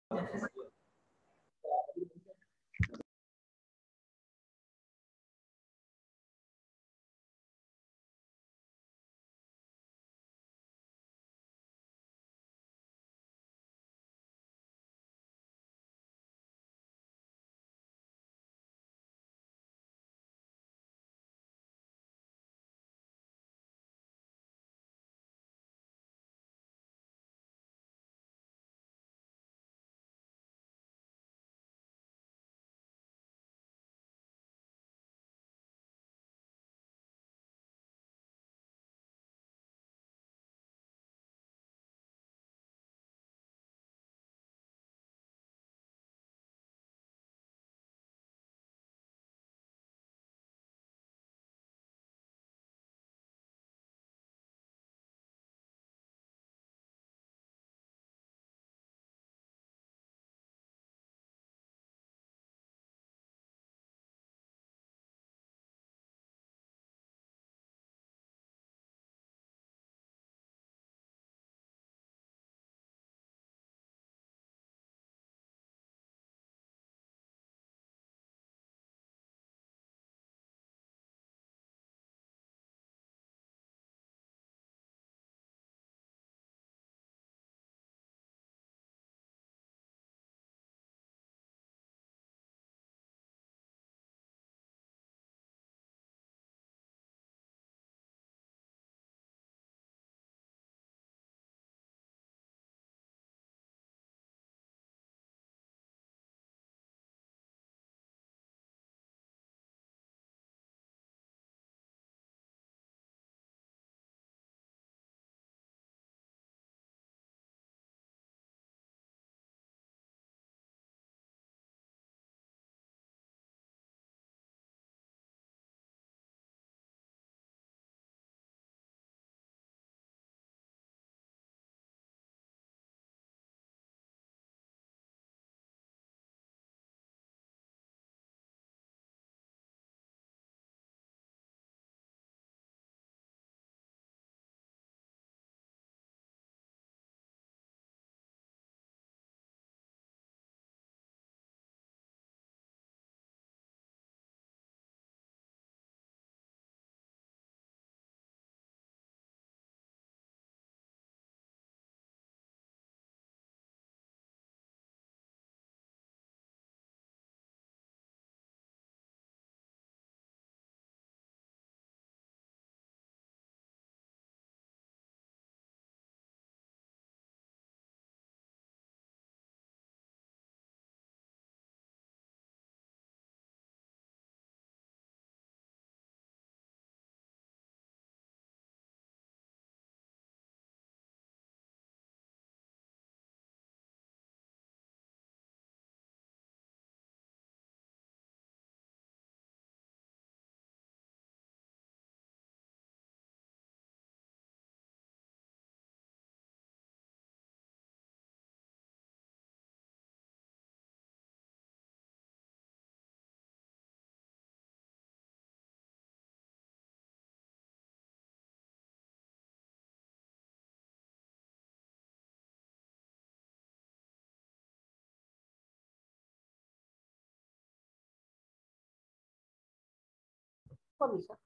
Kok bisa?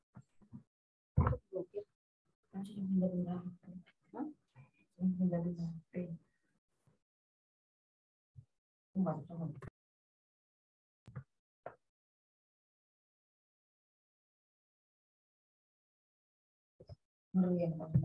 Blokir. Masih pindah-pindah. Hah? Pindah-pindah. Enggak.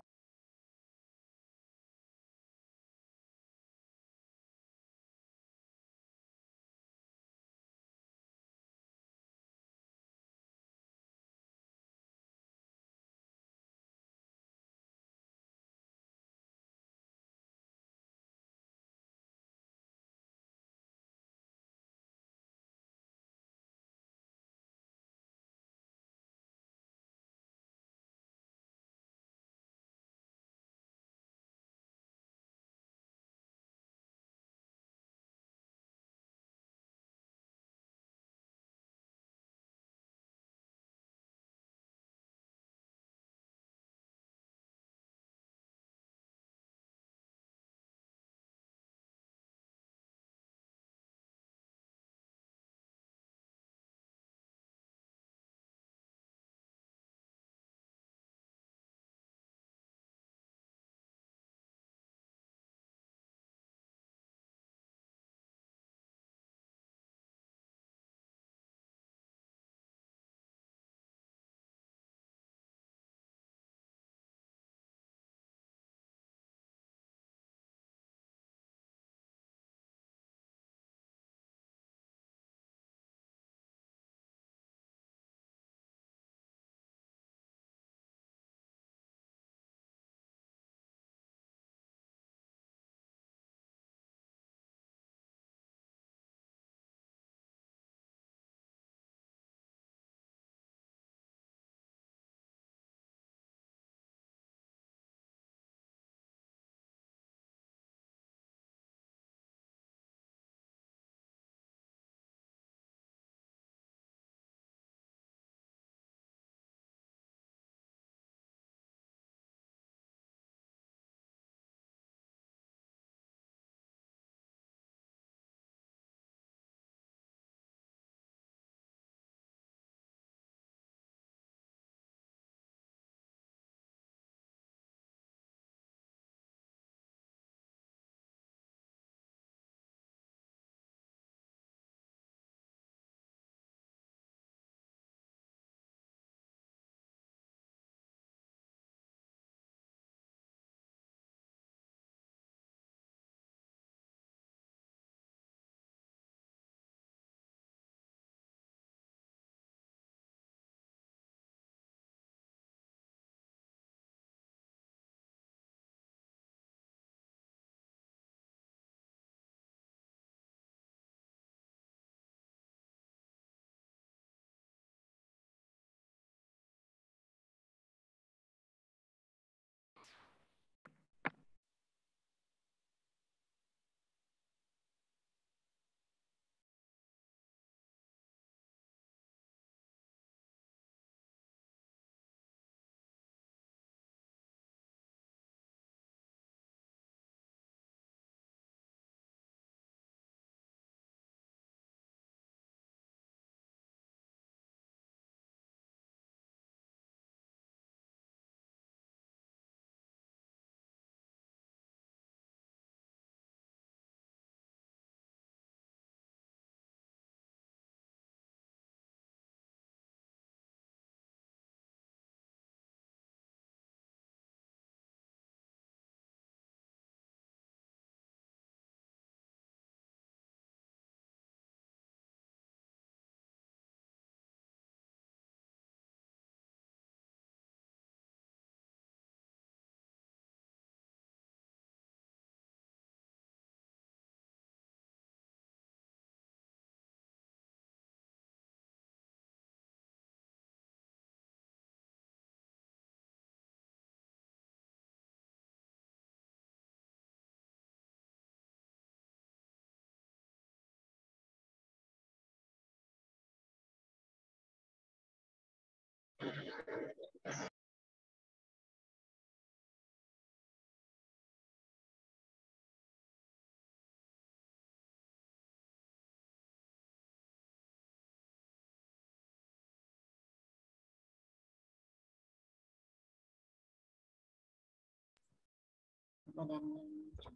badannya.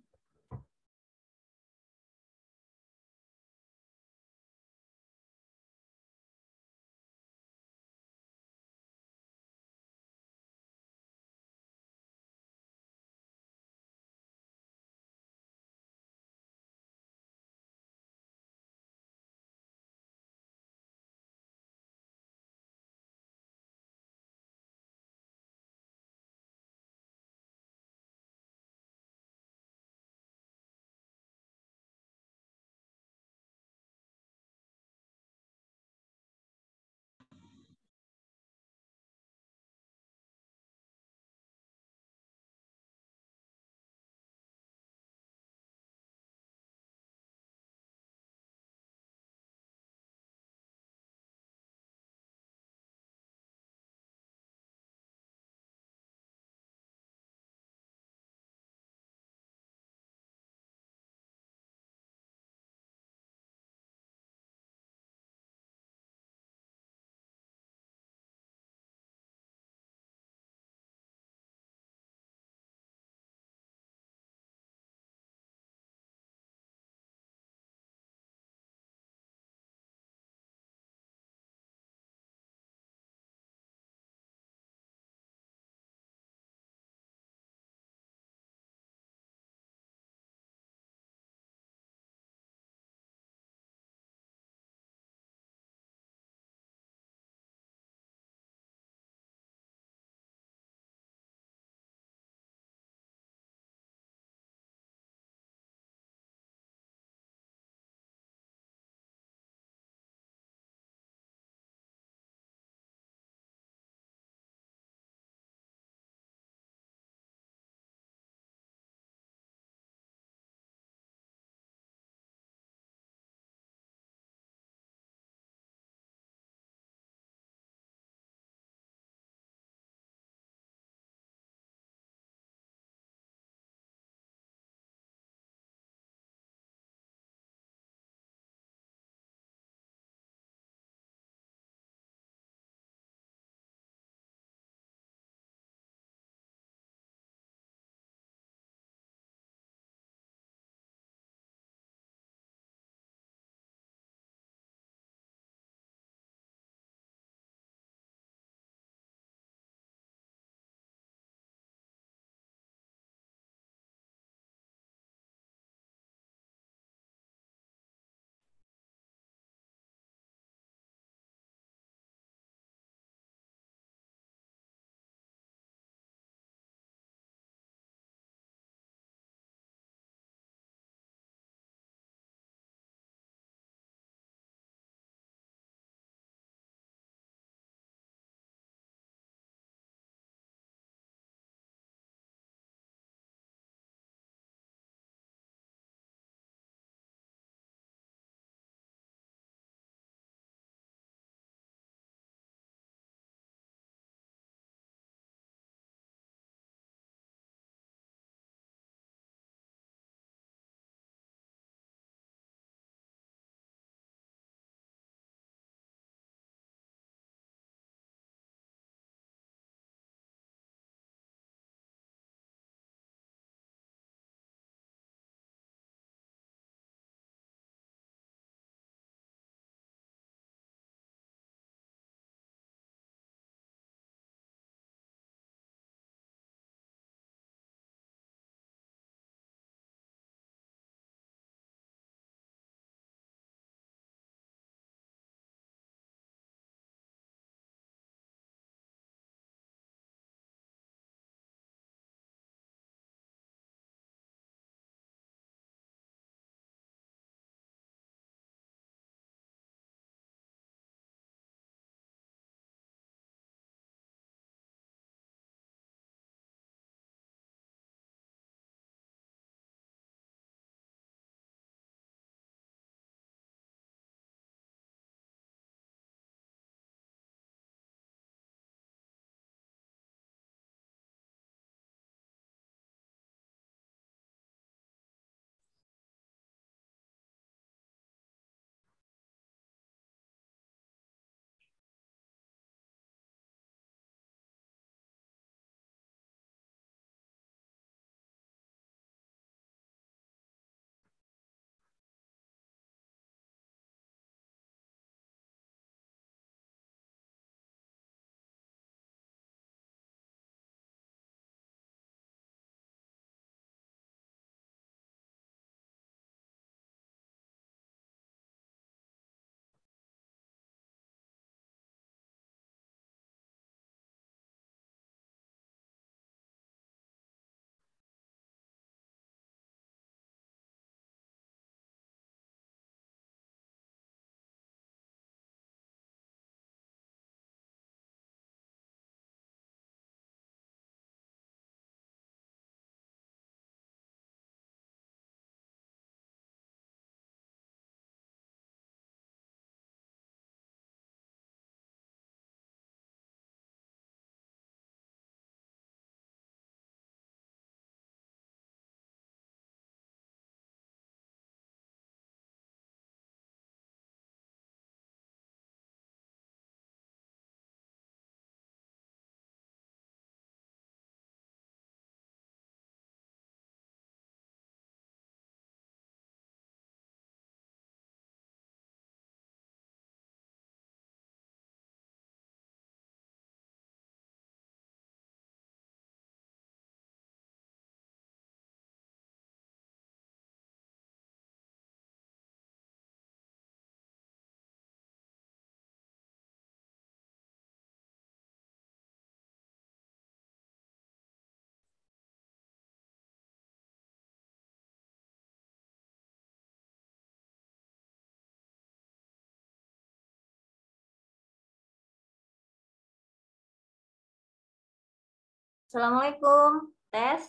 Assalamualaikum. Tes.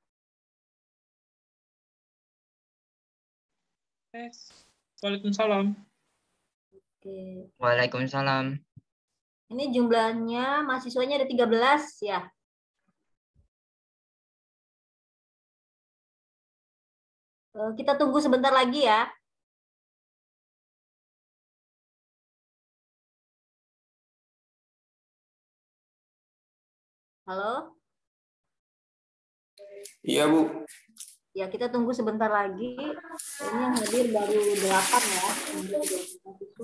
Tes. Waalaikumsalam. Oke. Waalaikumsalam. Ini jumlahnya mahasiswanya ada 13 ya. Kita tunggu sebentar lagi ya. Halo? Iya, Bu. Ya, kita tunggu sebentar lagi. Ini yang hadir baru 8 ya. Mahasiswa.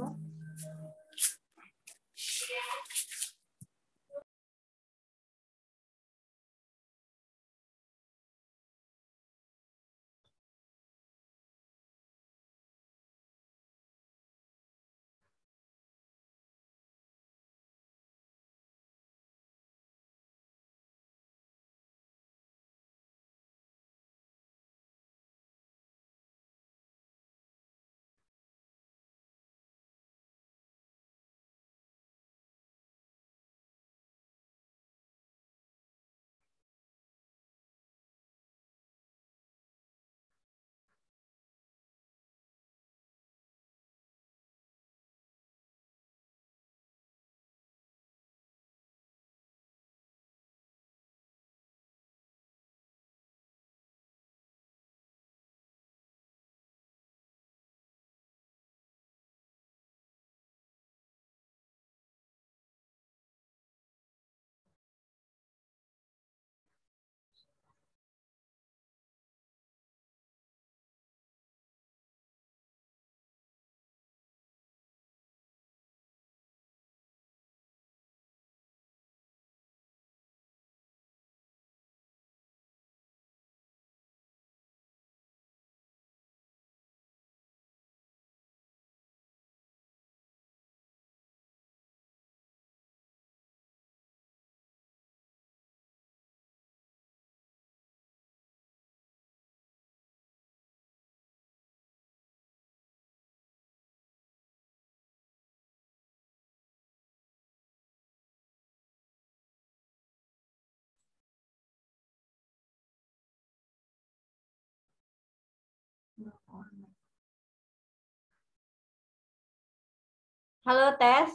Halo, tes.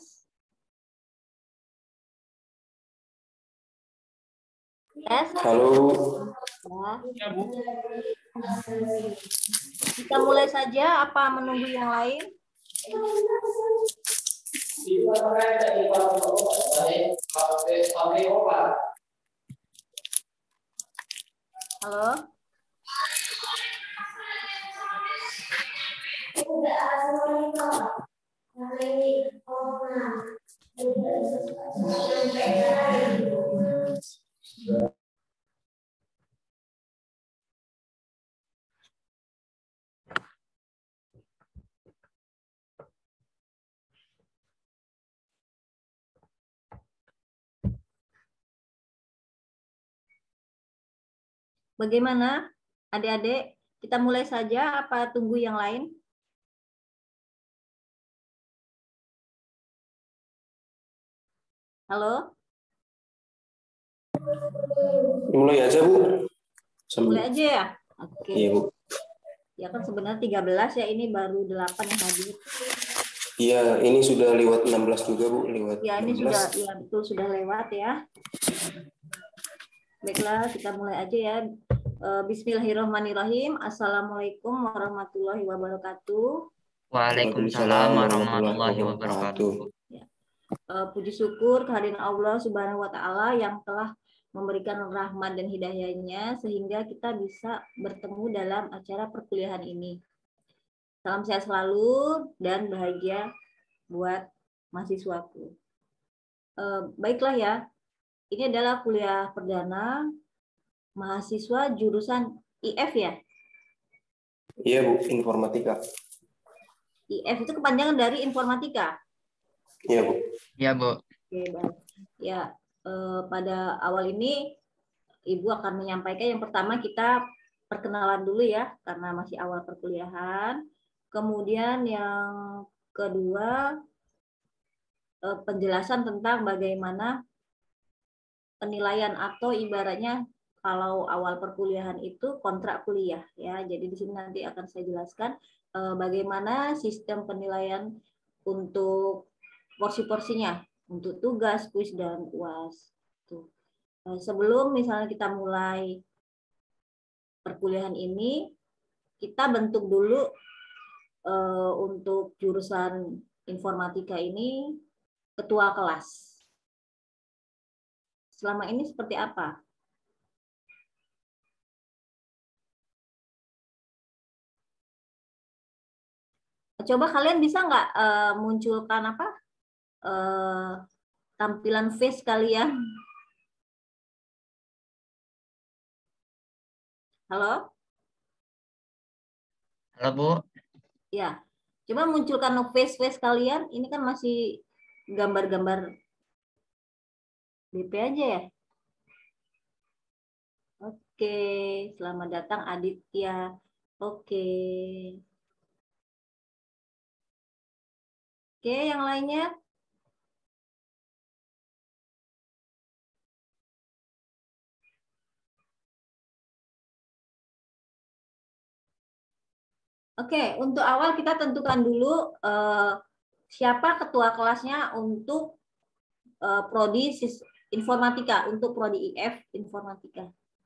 Tes. Halo. Ya. Ya, Bu. Kita mulai saja apa menunggu yang lain? Halo? Bagaimana, adik-adik? Kita mulai saja apa tunggu yang lain? Halo? Mulai aja, Bu. Mulai aja ya? Oke. Iya, Bu. Ya kan sebenarnya 13 ya, ini baru 8 yang hadir. Iya, ini sudah lewat 16 juga, Bu. Lewat Ya, ini 16. sudah, ya betul sudah lewat ya. Baiklah, kita mulai aja ya. Bismillahirrahmanirrahim. Assalamualaikum warahmatullahi wabarakatuh. Waalaikumsalam warahmatullahi wabarakatuh. Puji syukur kehadiran Allah Subhanahu wa taala yang telah memberikan rahmat dan hidayahnya sehingga kita bisa bertemu dalam acara perkuliahan ini. Salam sehat selalu dan bahagia buat mahasiswaku. Baiklah ya, ini adalah kuliah perdana mahasiswa jurusan IF ya. Iya, Bu. Informatika. IF itu kepanjangan dari informatika. Iya, Bu. Ya, Bu. Oke, baik. Ya, pada awal ini Ibu akan menyampaikan yang pertama kita perkenalan dulu ya, karena masih awal perkuliahan. Kemudian yang kedua penjelasan tentang bagaimana penilaian atau ibaratnya kalau awal perkuliahan itu kontrak kuliah ya. Jadi di sini nanti akan saya jelaskan bagaimana sistem penilaian untuk porsi-porsinya, untuk tugas, kuis dan UAS. Tuh. Sebelum misalnya kita mulai perkuliahan ini, kita bentuk dulu untuk jurusan informatika ini ketua kelas. Selama ini seperti apa? Coba kalian bisa nggak munculkan apa tampilan face kalian? Halo? Halo, Bu. Ya, coba munculkan face kalian. Ini kan masih gambar-gambar BP aja ya. Oke, selamat datang Aditya. Oke. Oke, yang lainnya? Oke, untuk awal kita tentukan dulu siapa ketua kelasnya untuk prodi informatika, untuk prodi IF informatika.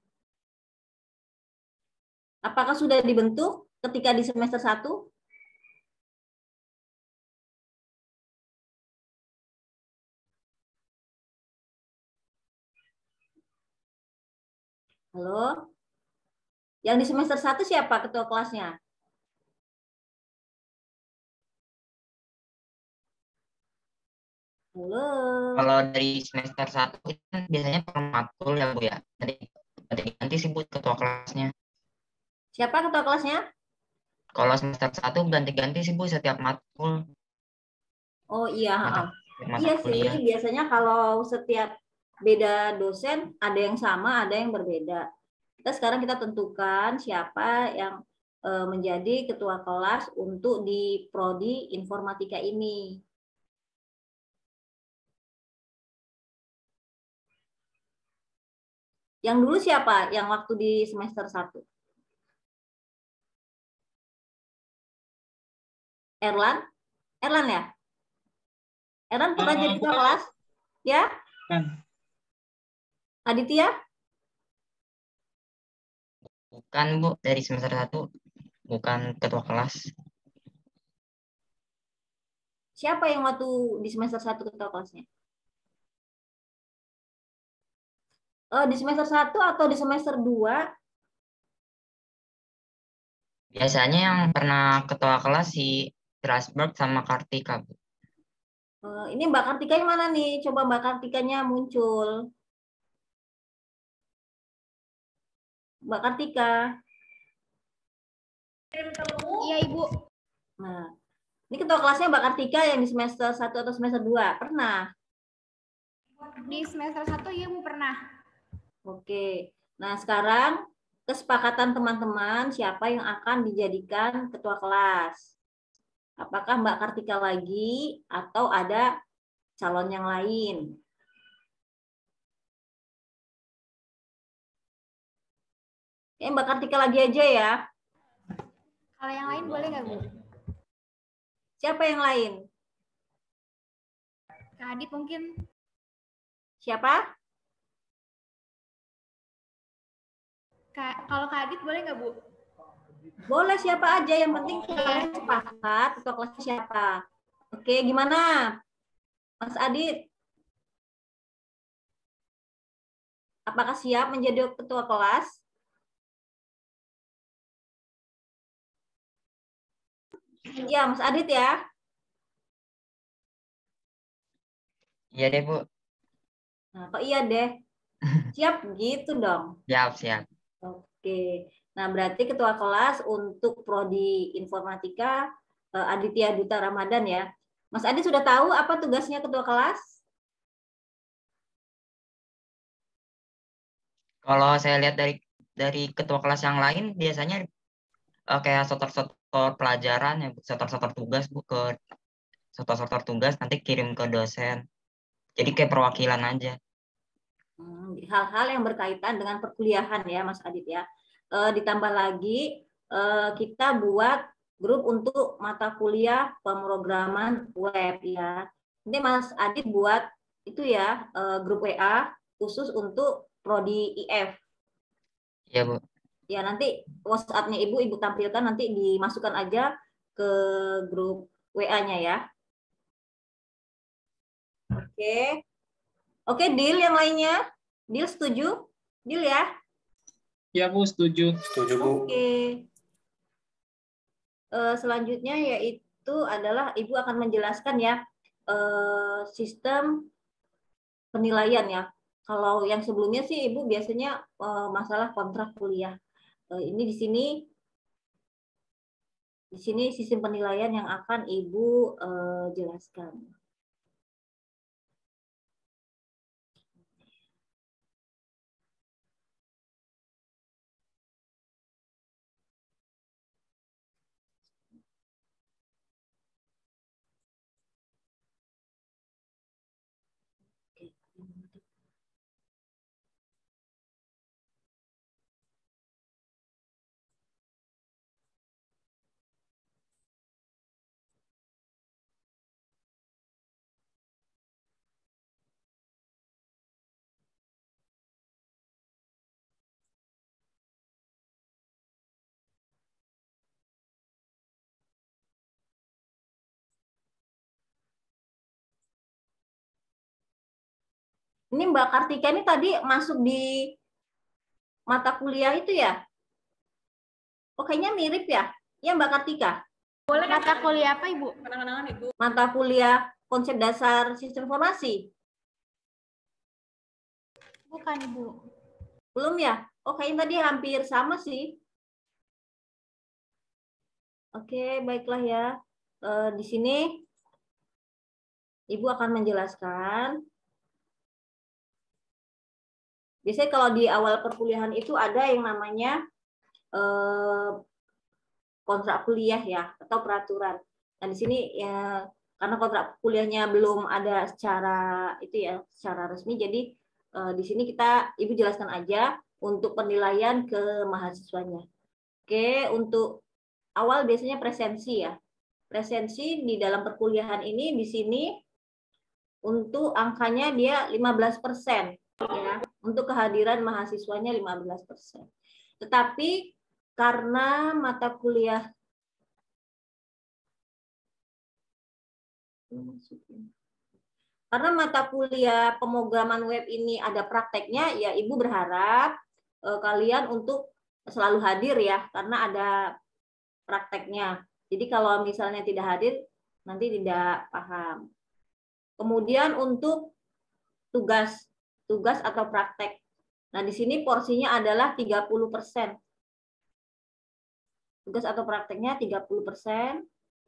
Apakah sudah dibentuk ketika di semester 1? Halo? Yang di semester 1 siapa ketua kelasnya? Halo? Kalau dari semester 1 itu kan biasanya per matkul ya, Bu ya. Nanti sih Bu ketua kelasnya. Siapa ketua kelasnya? Kalau semester 1 ganti-ganti sih Bu setiap matkul. Oh iya, Mata iya sih. kuliah. Biasanya kalau setiap beda dosen ada yang sama, ada yang berbeda. Sekarang kita tentukan siapa yang menjadi ketua kelas untuk di prodi informatika ini. Yang dulu siapa yang waktu di semester 1? Erlan? Erlan ya? Erlan pernah jadi ketua kelas? Ya? Kan. Aditya? Bukan, Bu, dari semester 1 bukan ketua kelas. Siapa yang waktu di semester 1 ketua kelasnya? Di semester 1 atau di semester 2? Biasanya yang pernah ketua kelas si Strasberg sama Kartika, Bu. Ini Mbak Kartika yang mana nih? Coba Mbak Kartikanya muncul. Mbak Kartika. Iya, Ibu. Nah, ini ketua kelasnya Mbak Kartika yang di semester 1 atau semester 2? Pernah? Di semester 1 iya, Bu, pernah. Oke. Nah, sekarang kesepakatan teman-teman siapa yang akan dijadikan ketua kelas. Apakah Mbak Kartika lagi atau ada calon yang lain? Mbak Kartika lagi aja ya. Kalau yang lain boleh nggak, Bu? Siapa yang lain? Kak Adit mungkin. Siapa? Kalau Kak Adit boleh nggak, Bu? Boleh siapa aja, yang penting kalian sepakat ketua kelasnya siapa. Oke, gimana? Mas Adit? Apakah siap menjadi ketua kelas? Ya, Mas Adit ya. Iya deh, Bu. Nah, kok iya deh? Siap gitu dong. Siap. Oke. Nah, berarti ketua kelas untuk prodi informatika Aditya Duta Ramadan ya. Mas Adit sudah tahu apa tugasnya ketua kelas? Kalau saya lihat dari ketua kelas yang lain biasanya kayak sotor-sotor pelajaran ya, sotor-sotor tugas, Bu, ke sotor-sotor tugas nanti kirim ke dosen. Jadi kayak perwakilan aja. Hal-hal yang berkaitan dengan perkuliahan ya Mas Adit ya. Ditambah lagi kita buat grup untuk mata kuliah pemrograman web ya. Nanti Mas Adit buat itu ya grup WA khusus untuk prodi IF. Iya, Bu. Ya nanti WhatsApp-nya Ibu tampilkan, nanti dimasukkan aja ke grup WA-nya ya. Oke. Oke, deal yang lainnya. Deal setuju? Deal ya? Ya, Bu, setuju. Setuju, Bu. Oke. Selanjutnya yaitu adalah Ibu akan menjelaskan ya sistem penilaian ya. Kalau yang sebelumnya sih Ibu biasanya masalah kontrak kuliah. Ini di sini sistem penilaian yang akan Ibu jelaskan. Ini Mbak Kartika ini tadi masuk di mata kuliah itu ya? Oh, kayaknya mirip ya? Ya Mbak Kartika? Boleh mata kuliah apa, Ibu? Mata kuliah konsep dasar sistem informasi? Bukan, Ibu. Belum ya? Oh, kayaknya tadi hampir sama sih. Oke, baiklah ya. Di sini Ibu akan menjelaskan. Biasanya kalau di awal perkuliahan itu ada yang namanya kontrak kuliah ya, atau peraturan. Nah, di sini ya karena kontrak kuliahnya belum ada secara itu ya, secara resmi, jadi di sini Ibu jelaskan aja untuk penilaian ke mahasiswanya. Oke, untuk awal biasanya presensi ya. Presensi di dalam perkuliahan ini di sini untuk angkanya dia 15%. Ya, untuk kehadiran mahasiswanya 15%. Tetapi karena mata kuliah pemrograman web ini ada prakteknya, ya Ibu berharap kalian untuk selalu hadir ya, karena ada prakteknya. Jadi kalau misalnya tidak hadir, nanti tidak paham. Kemudian untuk tugas atau praktek. Nah, di sini porsinya adalah 30%. Tugas atau prakteknya 30%.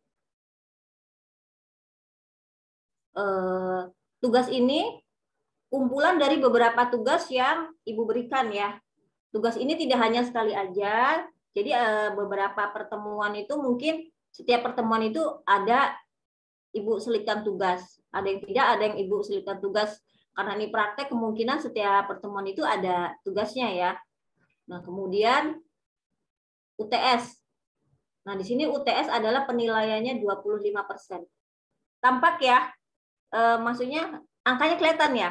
Tugas ini kumpulan dari beberapa tugas yang Ibu berikan ya. Tugas ini tidak hanya sekali aja, jadi beberapa pertemuan itu mungkin setiap pertemuan itu ada Ibu selipkan tugas. Ada yang tidak, ada yang Ibu selipkan tugas. Karena ini praktek, kemungkinan setiap pertemuan itu ada tugasnya ya. Nah, kemudian UTS. Nah, di sini UTS adalah penilaiannya 25%. Tampak ya, maksudnya angkanya kelihatan ya.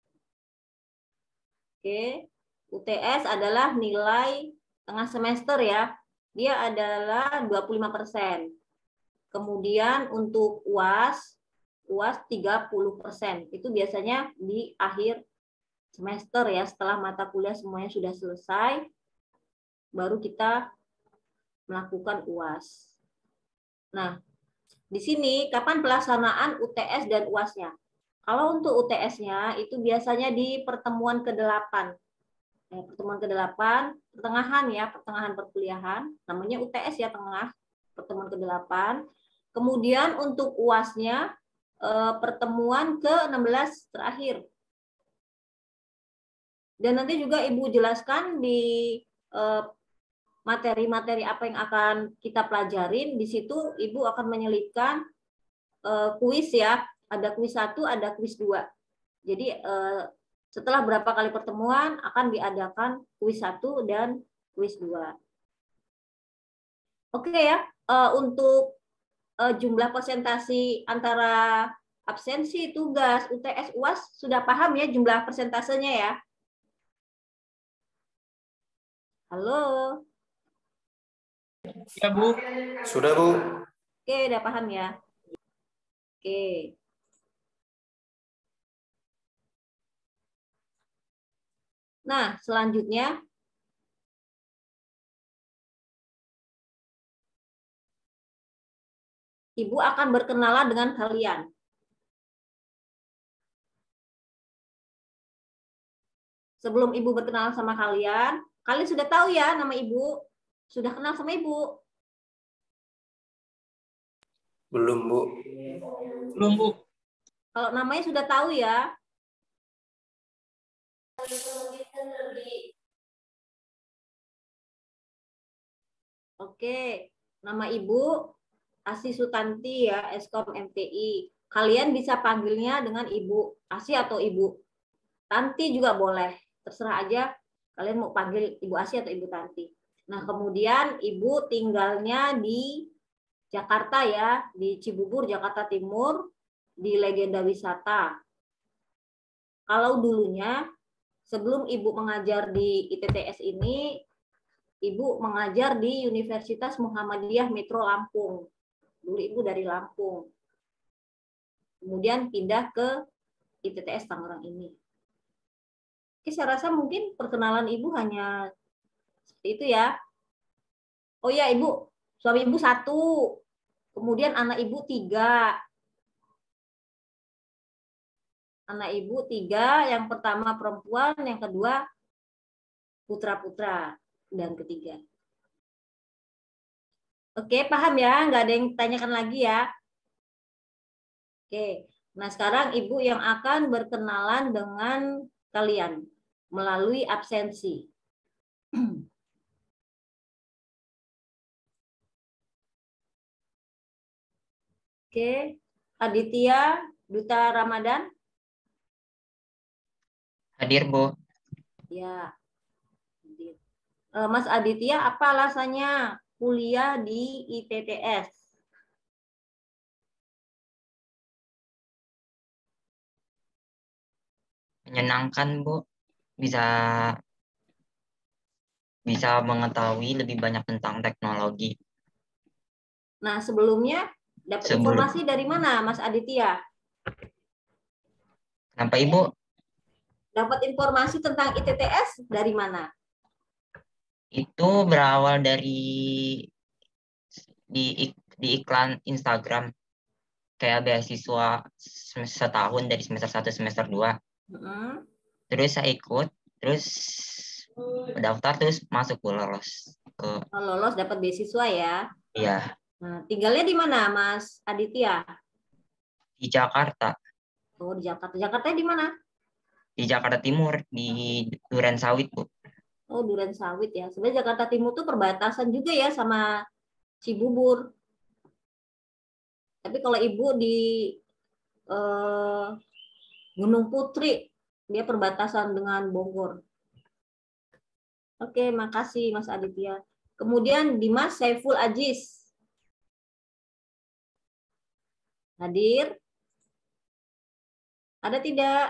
Oke, UTS adalah nilai tengah semester ya. Dia adalah 25%. Kemudian untuk UAS 30%. Itu biasanya di akhir semester ya, setelah mata kuliah semuanya sudah selesai, baru kita melakukan UAS. Nah, di sini kapan pelaksanaan UTS dan UAS-nya? Kalau untuk UTS-nya itu biasanya di pertemuan ke-8. Pertemuan ke-8, pertengahan perkuliahan, namanya UTS ya, tengah, pertemuan ke-8. Kemudian untuk UAS-nya pertemuan ke-16 terakhir. Dan nanti juga Ibu jelaskan di materi-materi apa yang akan kita pelajarin. Di situ Ibu akan menyelipkan kuis ya. Ada kuis 1, ada kuis 2. Jadi Setelah berapa kali pertemuan akan diadakan kuis 1 dan kuis 2. Oke ya, untuk jumlah persentasi antara absensi, tugas, UTS, UAS sudah paham ya jumlah persentasenya ya? Halo? Ya, Bu. Sudah, Bu. Oke, udah paham ya? Oke. Nah, selanjutnya Ibu akan berkenalan dengan kalian. Sebelum Ibu berkenalan sama kalian, kalian sudah tahu ya nama Ibu? Sudah kenal sama Ibu? Belum, Bu. Belum, Bu. Kalau namanya sudah tahu ya? Oke, nama Ibu Asi Sutanti ya, Eskom MTI. Kalian bisa panggilnya dengan Ibu Asi atau Ibu Tanti juga boleh. Terserah aja kalian mau panggil Ibu Asi atau Ibu Tanti. Nah, kemudian Ibu tinggalnya di Jakarta ya, di Cibubur, Jakarta Timur, di Legenda Wisata. Kalau dulunya, sebelum Ibu mengajar di ITTS ini, Ibu mengajar di Universitas Muhammadiyah Metro Lampung. Dulu Ibu dari Lampung. Kemudian pindah ke ITTS Tangerang ini. Oke, saya rasa mungkin perkenalan Ibu hanya seperti itu ya. Oh ya, Ibu, suami Ibu 1, kemudian anak Ibu 3. Anak Ibu 3, yang pertama perempuan, yang kedua putra-putra, dan ketiga. Oke, paham ya? Nggak ada yang tanyakan lagi ya? Oke, nah sekarang Ibu yang akan berkenalan dengan kalian melalui absensi. Oke, Aditya Duta Ramadan. Hadir, Bu. Ya. Mas Aditya, apa alasannya kuliah di ITTS? Menyenangkan, Bu. Bisa mengetahui lebih banyak tentang teknologi. Nah, sebelumnya dapat informasi dari mana, Mas Aditya? Kenapa, Ibu? Dapat informasi tentang ITTS dari mana? Itu berawal dari di iklan Instagram. Kayak beasiswa setahun dari semester 1 semester 2. Terus saya ikut, terus daftar, terus masuk, lolos. Lolos dapat beasiswa ya? Iya. Nah, tinggalnya di mana, Mas Aditya? Di Jakarta. Oh, di Jakarta. Jakarta di mana? Di Jakarta Timur, di Duren Sawit, Bu. Oh, Duren Sawit ya. Sebenarnya Jakarta Timur tuh perbatasan juga ya sama Cibubur. Tapi kalau Ibu di Gunung Putri, dia perbatasan dengan Bogor. Oke, makasih Mas Aditya. Kemudian Dimas Saiful Aziz. Hadir? Ada tidak?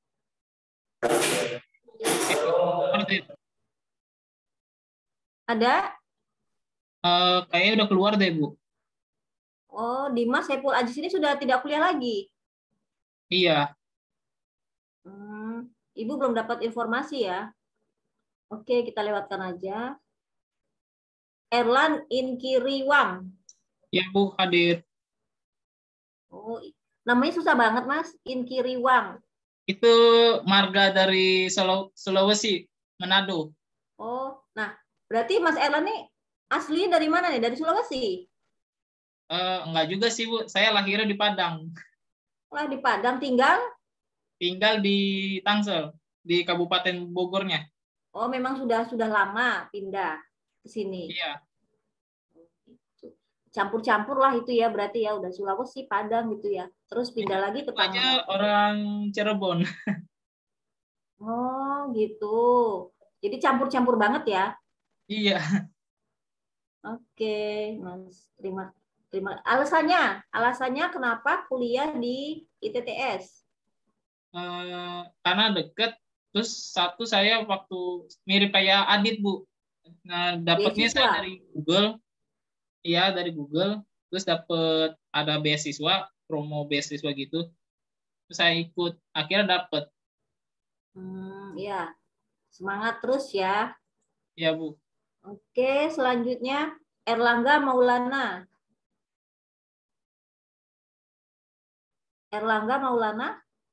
Ada? Kayaknya udah keluar deh, Bu. Oh, Dimas Saiful Aziz ini sudah tidak kuliah lagi? Iya. Ibu belum dapat informasi ya? Oke, kita lewatkan aja. Erlan Inkiriwang. Ya, Bu, hadir. Oh, namanya susah banget, Mas. Inkiriwang. Itu marga dari Sulawesi, Manado. Oh, nah berarti Mas Erlan ini asli dari mana nih? Dari Sulawesi? Enggak juga sih, Bu. Saya lahirnya di Padang. Wah, di Padang tinggal? Tinggal di Tangsel, di Kabupaten Bogornya. Oh, memang sudah lama pindah ke sini. Iya. Campur-campur lah itu ya, berarti ya udah Sulawesi, Padang gitu ya. Terus pindah lagi ke Aja Tangerang. orang Cirebon. Oh, gitu. Jadi campur-campur banget ya. Iya. Oke, Mas. Terima. Alasannya kenapa kuliah di ITTS? Karena deket. Terus satu saya waktu mirip kayak Adit, Bu. Nah, dapatnya saya Beasiswa. dari Google. Iya, dari Google. Terus dapat ada beasiswa, promo beasiswa gitu. Terus saya ikut, akhirnya dapet. Ya. Semangat terus ya. Ya, Bu. Oke, selanjutnya Erlangga Maulana. Erlangga Maulana,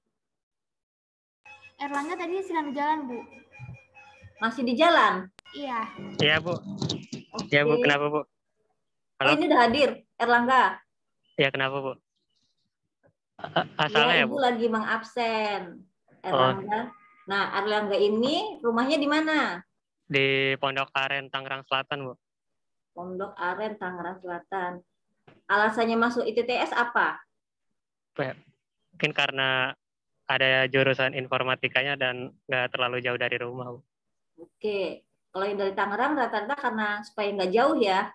Erlangga tadi sedang di jalan, Bu. masih di jalan? Iya. Iya, Bu. Oke. Iya, Bu. Kenapa, Bu? Halo? Oh, ini udah hadir, Erlangga. Iya, kenapa, Bu? Ya, Asalnya ya, Ibu Bu? lagi mengabsen. Erlangga. Nah, Erlangga ini rumahnya di mana? Di Pondok Aren, Tangerang Selatan, Bu. Pondok Aren, Tangerang Selatan. Alasannya masuk ITTS apa? Mungkin karena ada jurusan informatikanya dan nggak terlalu jauh dari rumah, Bu. Oke. Kalau yang dari Tangerang rata-rata karena supaya nggak jauh ya?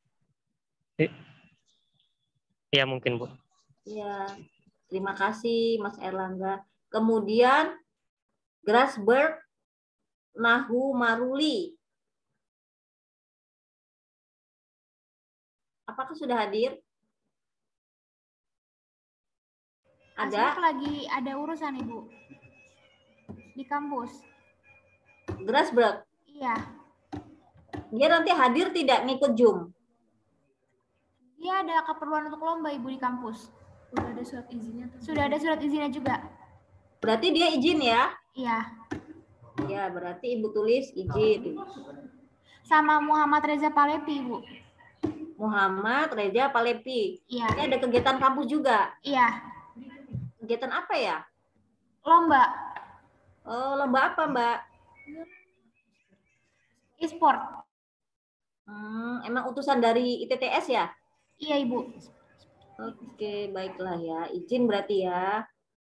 Iya, mungkin, Bu. Iya. Terima kasih, Mas Erlangga. Kemudian, Grasberg Nahu Maruli. Apakah sudah hadir? Ada? Asmik lagi ada urusan, Ibu. Di kampus. Grasberg. Iya. Dia nanti hadir tidak ngikut Zoom? Dia ada keperluan untuk lomba, Ibu, di kampus. Sudah ada surat izinnya. Sudah ada surat izinnya juga. Berarti dia izin ya? Iya. Ya, berarti Ibu tulis izin. Sama Muhammad Reza Palepi, Ibu. Muhammad Reza Palepi. Iya. Ini ada kegiatan kampus juga. Iya. Kegiatan apa ya? Lomba. Oh, lomba apa, Mbak? E-sport. Emang utusan dari ITTS ya? Iya, Ibu. Oke, baiklah ya. Izin berarti ya.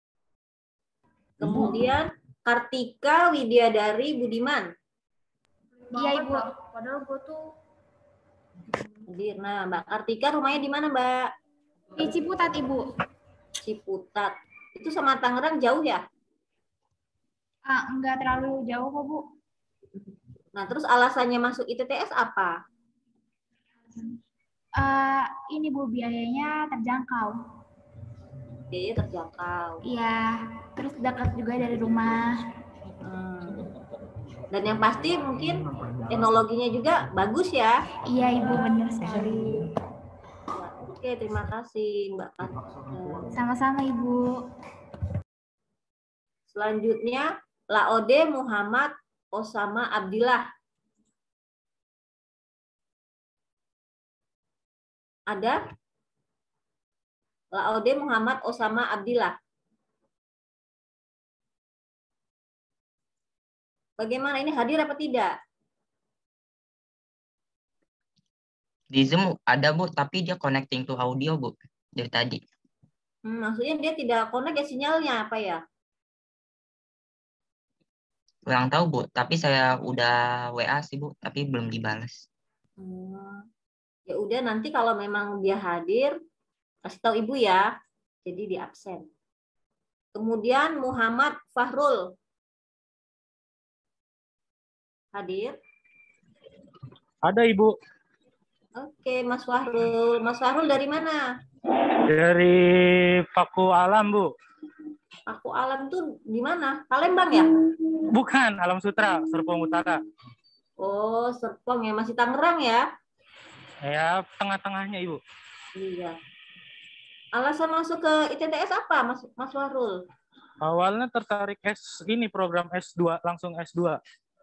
Kemudian Kartika Widyadari Budiman. Iya, Ibu. Padahal gue tuh Hadir. Nah, Mbak Kartika rumahnya di mana, Mbak? Di Ciputat, Ibu. Ciputat. Itu sama Tangerang jauh ya? Enggak terlalu jauh kok, Bu. Nah, terus alasannya masuk ITTS apa? Ini, Bu, biayanya terjangkau. Biaya terjangkau. Iya, terus dekat juga dari rumah. Dan yang pasti mungkin teknologinya juga bagus ya. Iya, Ibu, benar sekali. Oke, terima kasih Mbak Kartika. Sama-sama, Ibu. Selanjutnya, Laode Muhammad Osama Abdillah. Ada? Laode Muhammad Osama Abdillah. Bagaimana ini, hadir apa tidak? Di Zoom ada, Bu, tapi dia connecting to audio, Bu, dari tadi. Maksudnya dia tidak connect ya, sinyalnya apa ya? Kurang tahu, Bu, tapi saya udah WA sih, Bu, tapi belum dibalas. Ya udah, nanti kalau memang dia hadir, kasih tahu Ibu ya. Jadi di absen. Kemudian Muhammad Fahrul. Hadir? Ada, Ibu. Oke, Mas Fahrul. Mas Fahrul dari mana? Dari Paku Alam, Bu. Paku Alam tuh di mana? Palembang ya? Bukan, Alam Sutra, Serpong Utara. Oh, Serpong ya. Masih Tangerang ya? Ya, tengah-tengahnya, Ibu. Iya. Alasan masuk ke ITTS apa, Mas Fahrul? Awalnya tertarik program S2, langsung S2.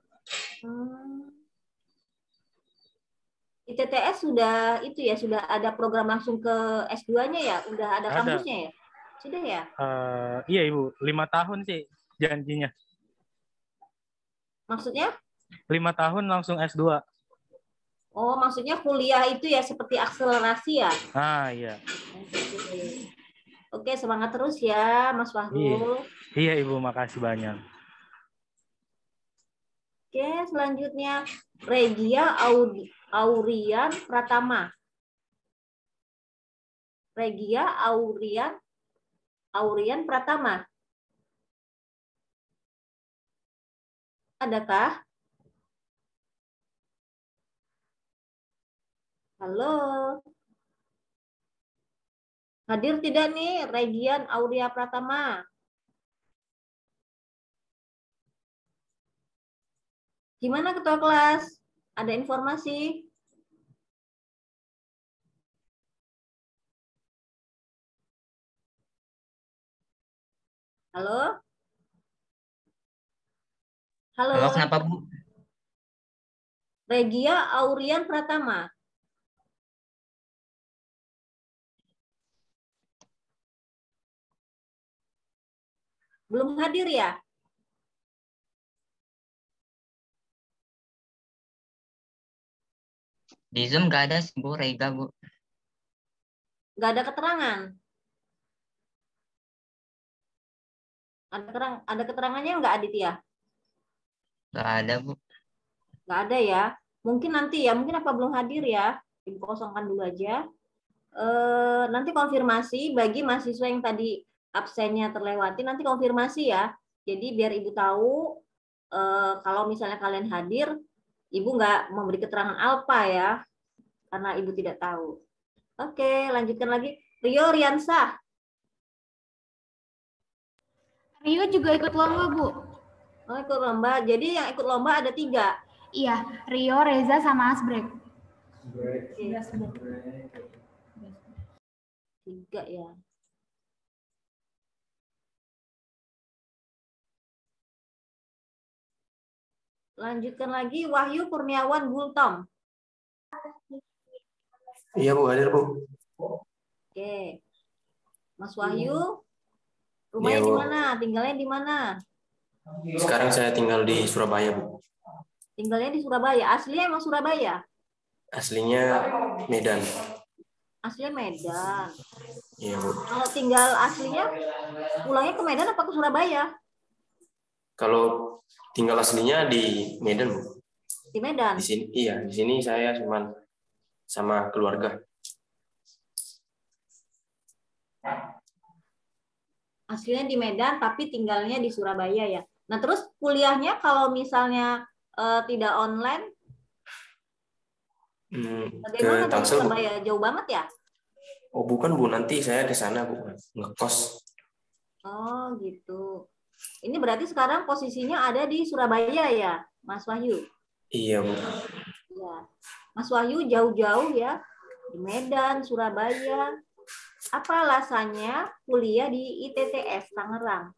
ITTS sudah itu ya, sudah ada program langsung ke S2-nya ya? Udah ada kampusnya ya? Sudah ya? Iya, Ibu. 5 tahun sih janjinya. Maksudnya? 5 tahun langsung S2. Oh, maksudnya kuliah itu ya seperti akselerasi ya? Iya. Oke, semangat terus ya, Mas Fahrul. Iya, Ibu. Makasih banyak. Oke, selanjutnya Regia Aurian Pratama. Regia Aurian Pratama. Adakah? Halo. Hadir tidak nih Regian Auria Pratama? Gimana ketua kelas? Ada informasi? Halo? Halo? Halo, kenapa Bu? Regia Aurian Pratama. Belum hadir ya? Di Zoom nggak ada sih Bu, Rega Bu. Nggak ada keterangan? Ada keterangannya nggak Aditya? Nggak ada Bu. Nggak ada ya. Mungkin nanti ya, mungkin apa belum hadir ya. Ibu kosongkan dulu aja. Nanti konfirmasi bagi mahasiswa yang tadi absennya terlewati, nanti konfirmasi ya. Jadi biar Ibu tahu kalau misalnya kalian hadir, Ibu nggak memberi keterangan alfa ya, karena Ibu tidak tahu. Oke, lanjutkan lagi. Rio Riansah. Rio juga ikut lomba, Bu. Oh, ikut lomba. Jadi yang ikut lomba ada 3. Iya, Rio, Reza, sama Asbrek. 3 ya. Lanjutkan lagi Wahyu Kurniawan Gultom. Iya Bu, hadir Bu. Oke. Mas Wahyu, rumahnya Iya, di Bu. mana? Tinggalnya di mana? Sekarang saya tinggal di Surabaya Bu. Tinggalnya di Surabaya. Aslinya emang Surabaya? Aslinya Medan. Aslinya Medan. Iya Bu. Kalau tinggal aslinya, pulangnya ke Medan apa ke Surabaya? Kalau tinggal aslinya di Medan Bu. Di Medan. Di sini, iya, di sini saya cuma sama keluarga. Aslinya di Medan, tapi tinggalnya di Surabaya ya. Nah, terus kuliahnya kalau misalnya tidak online, bagaimana Ke dari Tangsel Bu. Surabaya? Jauh banget ya? Oh bukan Bu, nanti saya ke sana Bu, ngekos. Oh gitu. Ini berarti sekarang posisinya ada di Surabaya ya, Mas Wahyu? Iya Bu. Ya. Mas Wahyu jauh-jauh ya, di Medan, Surabaya. Apa alasannya kuliah di ITTS Tangerang?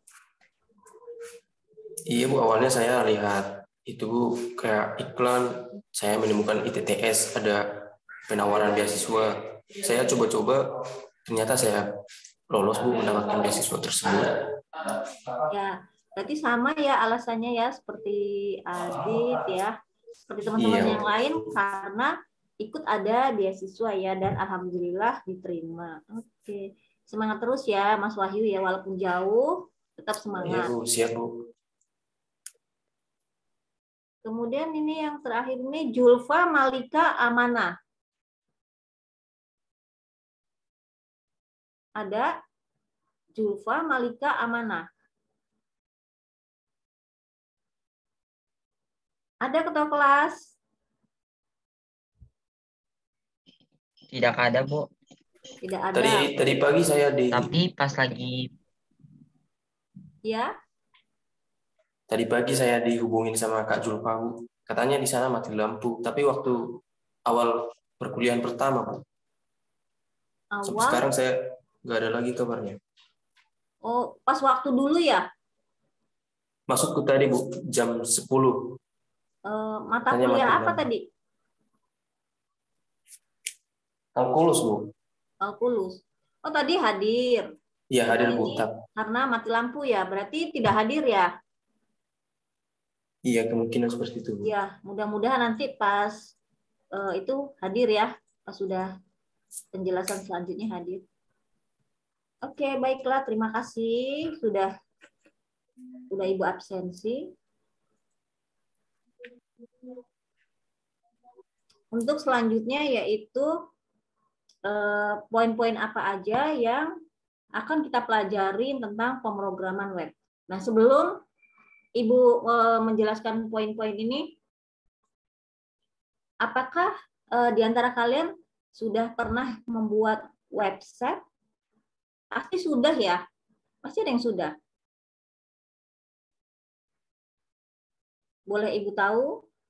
Iya Bu, awalnya saya lihat itu Bu, kayak iklan, saya menemukan ITTS, ada penawaran beasiswa. Saya coba-coba, ternyata saya lolos Bu, mendapatkan beasiswa tersebut. Ya, berarti sama ya alasannya ya, seperti Adit ya, seperti teman-teman Iya. yang lain, karena ikut ada beasiswa ya, dan alhamdulillah diterima. Oke, semangat terus ya Mas Wahyu ya, walaupun jauh, tetap Iya semangat. Bu, siap Bu. Kemudian ini yang terakhir ini Julfa Malika Amanah. Ada Julfa Malika Amanah. Ada ketua kelas? Tidak ada Bu. Tidak ada. Tadi pagi saya Tapi pas lagi Ya. Tadi pagi saya dihubungin sama Kak Julfa Bu. Katanya di sana mati lampu, tapi waktu awal perkuliahan pertama Bu. Sampai Awal. sekarang saya nggak ada lagi kabarnya. Oh, pas waktu dulu ya? Masukku tadi Bu, jam 10. Mata Katanya kuliah mati apa lampu. tadi? Kalkulus Bu. Kalkulus. Oh, tadi hadir. Iya hadir Bu. Ini karena mati lampu ya, berarti tidak hadir ya? Iya kemungkinan seperti itu Bu. Ya, mudah-mudahan nanti pas itu hadir ya, pas sudah penjelasan selanjutnya hadir. Oke, baiklah, terima kasih sudah Ibu absensi. Untuk selanjutnya yaitu poin-poin apa aja yang akan kita pelajari tentang pemrograman web. Nah, sebelum Ibu menjelaskan poin-poin ini, apakah di antara kalian sudah pernah membuat website? Pasti sudah ya. Pasti ada yang sudah. Boleh Ibu tahu?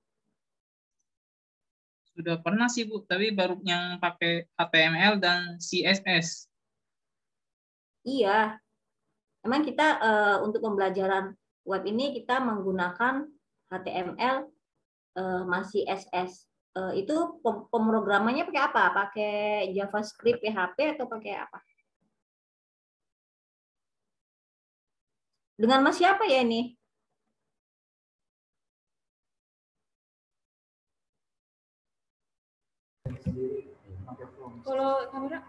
Sudah pernah sih Bu, tapi baru yang pakai HTML dan CSS. Iya. Memang kita untuk pembelajaran web ini kita menggunakan HTML masih CSS. Itu pemrogramannya pakai apa? Pakai JavaScript, PHP atau pakai apa? Dengan Mas siapa ya ini? Kalau kamera?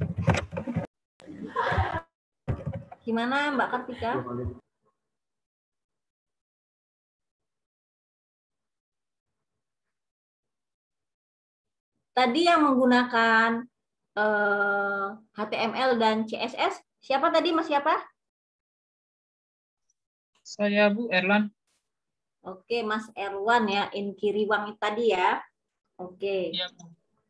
Gimana Mbak Kartika? Tadi yang menggunakan HTML dan CSS, siapa tadi Mas siapa? Saya Bu Erlan. Oke, Mas Erwan ya, Inkiriwang tadi ya. Oke. Iya, Bu.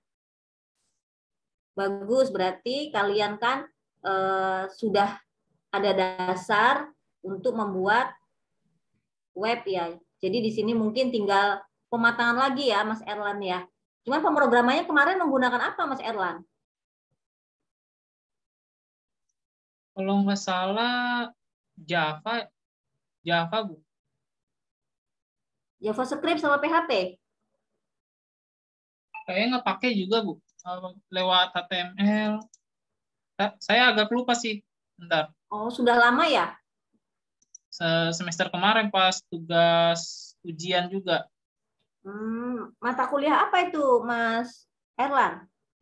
Bagus, berarti kalian kan sudah ada dasar untuk membuat web ya. Jadi di sini mungkin tinggal pematangan lagi ya, Mas Erlan ya. Cuman pemrogramannya kemarin menggunakan apa, Mas Erlan? Kalau nggak salah Java Bu. JavaScript sama PHP? Kayaknya nggak pakai juga Bu. Lewat HTML. Saya agak lupa sih. Bentar. Oh, sudah lama ya? Semester kemarin pas tugas ujian juga. Mata kuliah apa itu, Mas Erlan?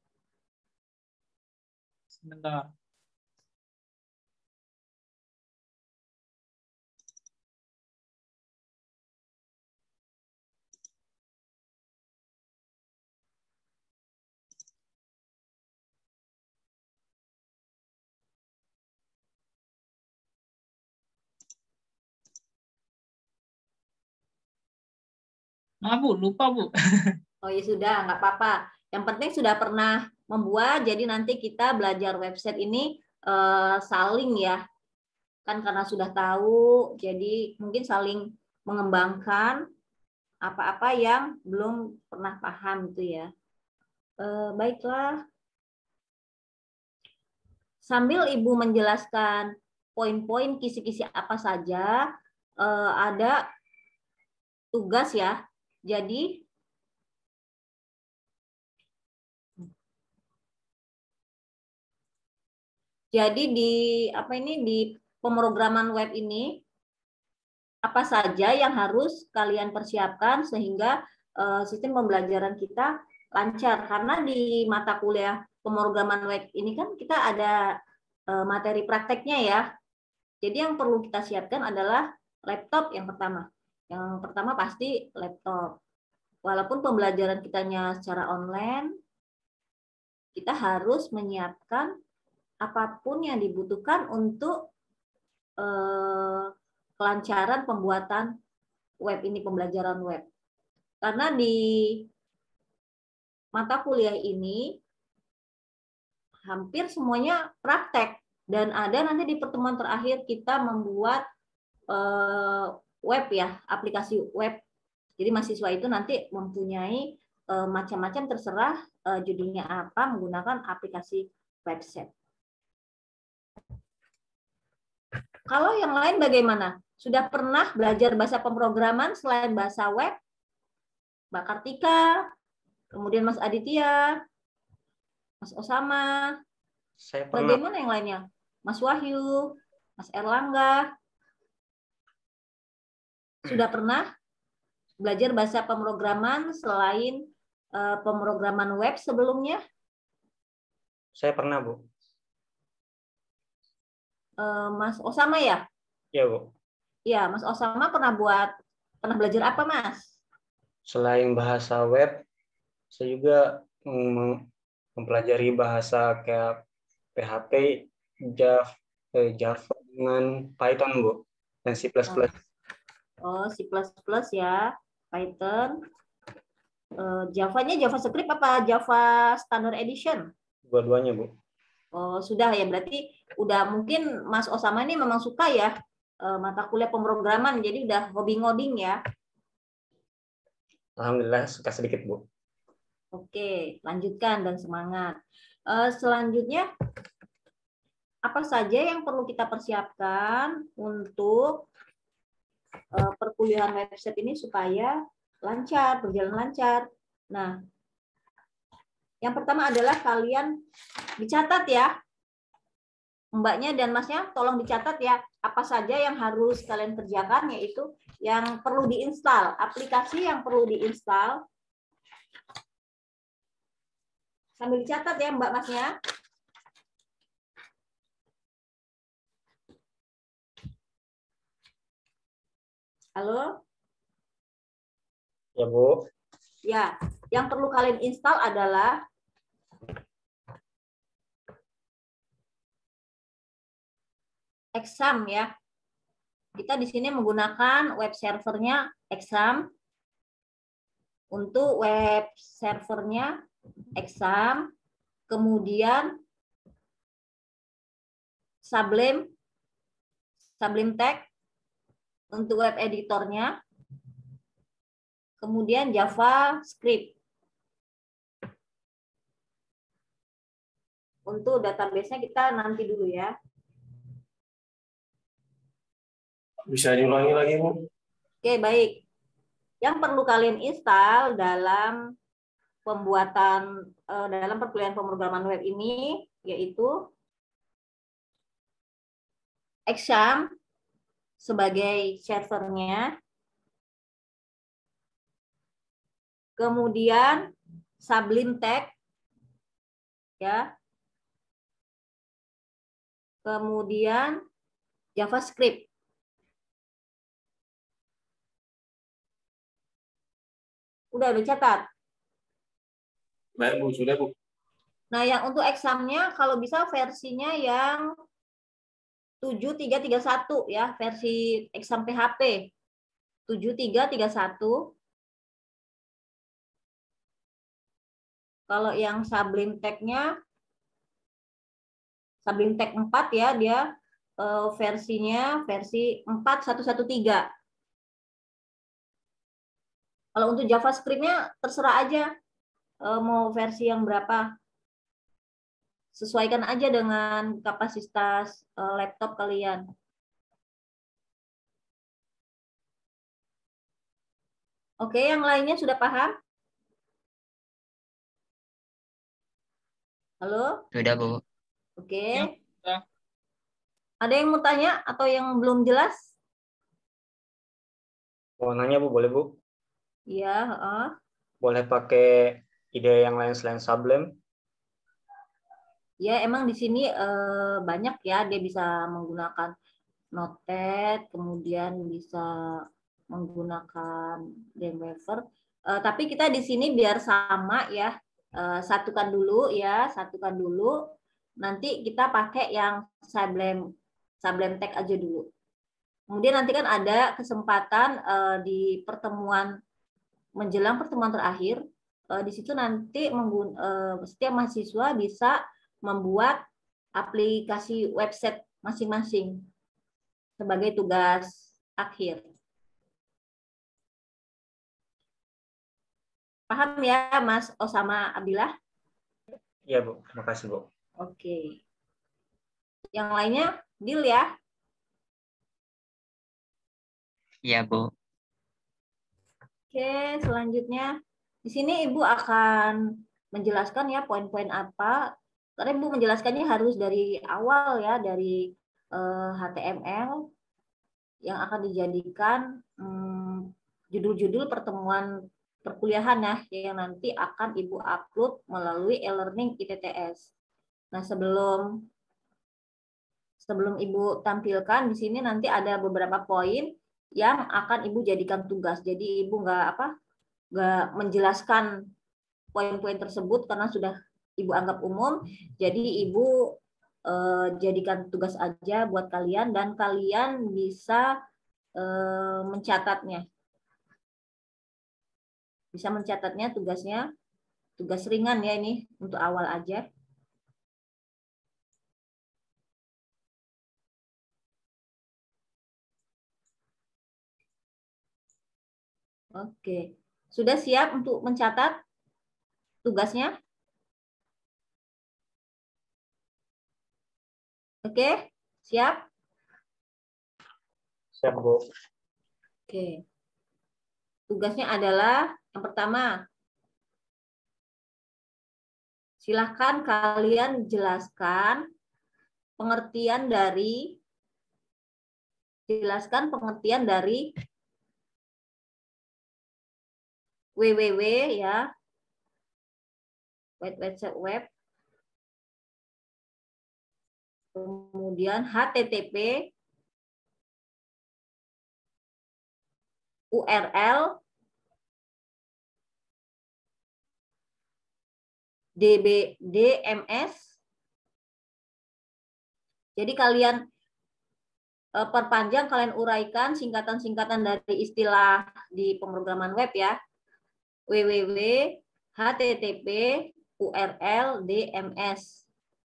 Sebentar. Maaf Bu, lupa Bu. Oh ya sudah, nggak apa-apa. Yang penting sudah pernah membuat, jadi nanti kita belajar website ini saling ya. Kan karena sudah tahu, jadi mungkin saling mengembangkan apa-apa yang belum pernah paham itu ya. Baiklah. Sambil Ibu menjelaskan poin-poin kisi-kisi apa saja, ada tugas ya. Jadi di pemrograman web ini apa saja yang harus kalian persiapkan sehingga sistem pembelajaran kita lancar, karena di mata kuliah pemrograman web ini kan kita ada materi prakteknya ya. Jadi yang perlu kita siapkan adalah laptop yang pertama. Yang pertama pasti laptop. Walaupun pembelajaran kitanya secara online, kita harus menyiapkan apapun yang dibutuhkan untuk kelancaran pembuatan web ini, pembelajaran web. Karena di mata kuliah ini hampir semuanya praktek, dan ada nanti di pertemuan terakhir kita membuat web ya, aplikasi web. Jadi mahasiswa itu nanti mempunyai macam-macam, terserah judulnya apa, menggunakan aplikasi website. Kalau yang lain bagaimana? Sudah pernah belajar bahasa pemrograman selain bahasa web? Mbak Kartika, kemudian Mas Aditya, Mas Osama, Saya pernah. bagaimana yang lainnya? Mas Wahyu, Mas Erlangga, sudah pernah belajar bahasa pemrograman selain pemrograman web sebelumnya? Saya pernah, Bu. Mas Osama ya? Ya, Bu. Ya, Mas Osama pernah belajar apa, Mas? selain bahasa web, saya juga mempelajari bahasa kayak PHP, Java dengan Python, Bu, dan C++. Oh, C++ ya, Python. Java-nya JavaScript apa Java Standard Edition? Dua-duanya, Bu. Oh, sudah ya. Berarti udah mungkin Mas Osama ini memang suka ya mata kuliah pemrograman, jadi udah hobi ngoding ya. Alhamdulillah suka sedikit, Bu. Oke, lanjutkan dan semangat. Selanjutnya, apa saja yang perlu kita persiapkan untuk perkuliahan website ini supaya lancar, berjalan lancar. Nah, yang pertama adalah kalian dicatat ya. Mbaknya dan Masnya tolong dicatat ya, apa saja yang harus kalian kerjakan, yaitu yang perlu diinstal, aplikasi yang perlu diinstal. Sambil dicatat ya Mbak Masnya. Halo? Ya, Bu. Ya, yang perlu kalian install adalah Exam ya. Kita di sini menggunakan web servernya Exam. Untuk web servernya Exam, kemudian Sublime Text untuk web editornya, kemudian JavaScript. Untuk database-nya kita nanti dulu ya. Bisa diulangi lagi, Bu? Oke, baik. Yang perlu kalian install dalam pembuatan dalam perkuliahan pemrograman web ini yaitu Exam sebagai servernya, kemudian Sublime Text ya, kemudian JavaScript. Udah catat? Baik, Bu. Sudah, Bu. Nah, yang untuk examnya kalau bisa versinya yang 7331 ya, versi exam PHP. 7331. Kalau yang Sublime Text-nya Sublime Text 4 ya, dia versinya versi 4113. Kalau untuk JavaScript-nya terserah aja mau versi yang berapa. Sesuaikan aja dengan kapasitas laptop kalian. Oke, yang lainnya sudah paham? Halo? Sudah, Bu. Oke. Ya. Ada yang mau tanya atau yang belum jelas? Mau nanya, Bu, boleh, Bu? Iya, Boleh pakai ide yang lain selain Sublime? Ya, emang di sini banyak ya, dia bisa menggunakan Notepad, kemudian bisa menggunakan Dreamweaver. Tapi kita di sini biar sama ya, satukan dulu ya, satukan dulu. Nanti kita pakai yang Sublime Text aja dulu. Kemudian nanti kan ada kesempatan di pertemuan menjelang pertemuan terakhir, di situ nanti setiap mahasiswa bisa membuat aplikasi website masing-masing sebagai tugas akhir. Paham ya, Mas Osama Abdillah? Iya, Bu. Terima kasih, Bu. Oke. Yang lainnya, deal ya? Iya, Bu. Oke, selanjutnya di sini Ibu akan menjelaskan ya poin-poin apa. Karena Ibu menjelaskannya harus dari awal ya, dari HTML yang akan dijadikan judul-judul pertemuan perkuliahan ya, yang nanti akan Ibu upload melalui e-learning ITTS. Nah, sebelum Ibu tampilkan di sini nanti ada beberapa poin yang akan Ibu jadikan tugas. Jadi Ibu nggak menjelaskan poin-poin tersebut karena sudah Ibu anggap umum. Jadi Ibu jadikan tugas aja buat kalian dan kalian bisa mencatatnya. Bisa mencatatnya tugasnya. Tugas ringan ya ini untuk awal aja. Oke. Sudah siap untuk mencatat tugasnya? Oke, siap? Siap, Bu. Oke. Tugasnya adalah yang pertama, silahkan kalian jelaskan pengertian dari www ya, web, kemudian HTTP, URL, DMS. Jadi kalian perpanjang, kalian uraikan singkatan-singkatan dari istilah di pemrograman web ya. www, HTTP, URL, DMS.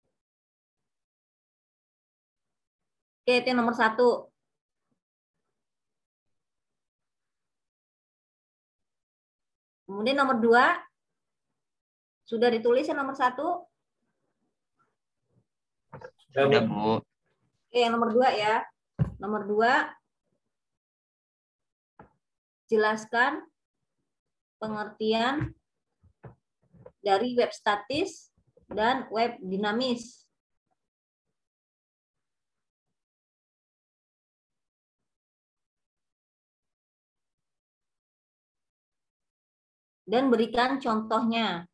Oke, itu yang nomor 1. Kemudian nomor 2, sudah ditulis yang nomor 1? Sudah, Bu. Oke, yang nomor 2 ya. Nomor 2, jelaskan pengertian dari web statis dan web dinamis. Dan berikan contohnya.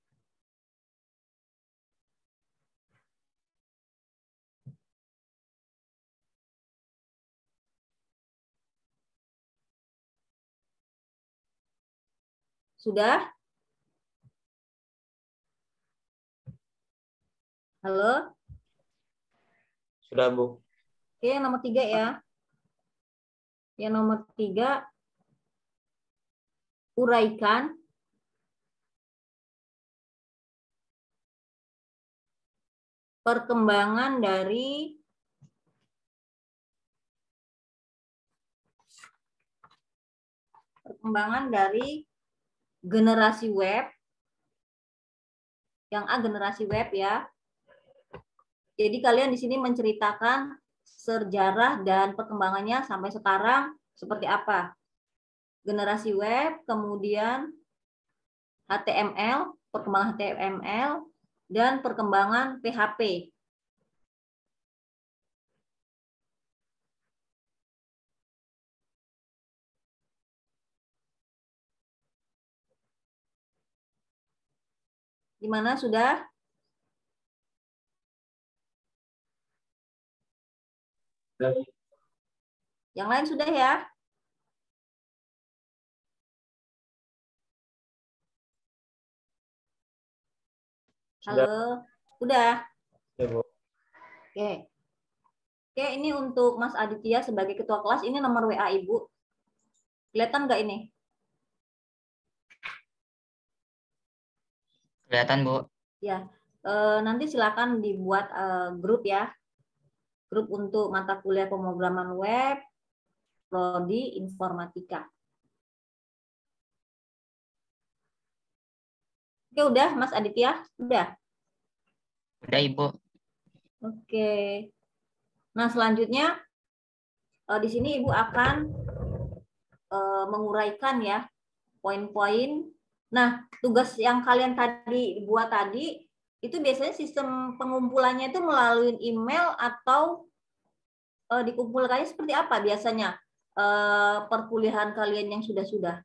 Sudah? Halo? Sudah, Bu. Oke, yang nomor 3 ya. Yang nomor 3, uraikan perkembangan dari generasi web. Yang A generasi web ya. Jadi kalian di sini menceritakan sejarah dan perkembangannya sampai sekarang seperti apa. Generasi web, kemudian HTML, perkembangan HTML, dan perkembangan PHP. Gimana, sudah? Yang lain sudah ya? Halo? Udah? Ya, Bu. Oke. Oke, ini untuk Mas Aditya sebagai ketua kelas, ini nomor WA Ibu. Kelihatan nggak ini? Kelihatan, Bu. Ya, nanti silakan dibuat grup ya. Grup untuk mata kuliah pemrograman web, prodi informatika. Oke, udah Mas Aditya? Udah? Udah, Ibu. Oke. Nah, selanjutnya di sini Ibu akan menguraikan ya poin-poin. Nah, tugas yang kalian tadi buat tadi itu biasanya sistem pengumpulannya itu melalui email atau dikumpulkannya seperti apa biasanya perkuliahan kalian yang sudah-sudah?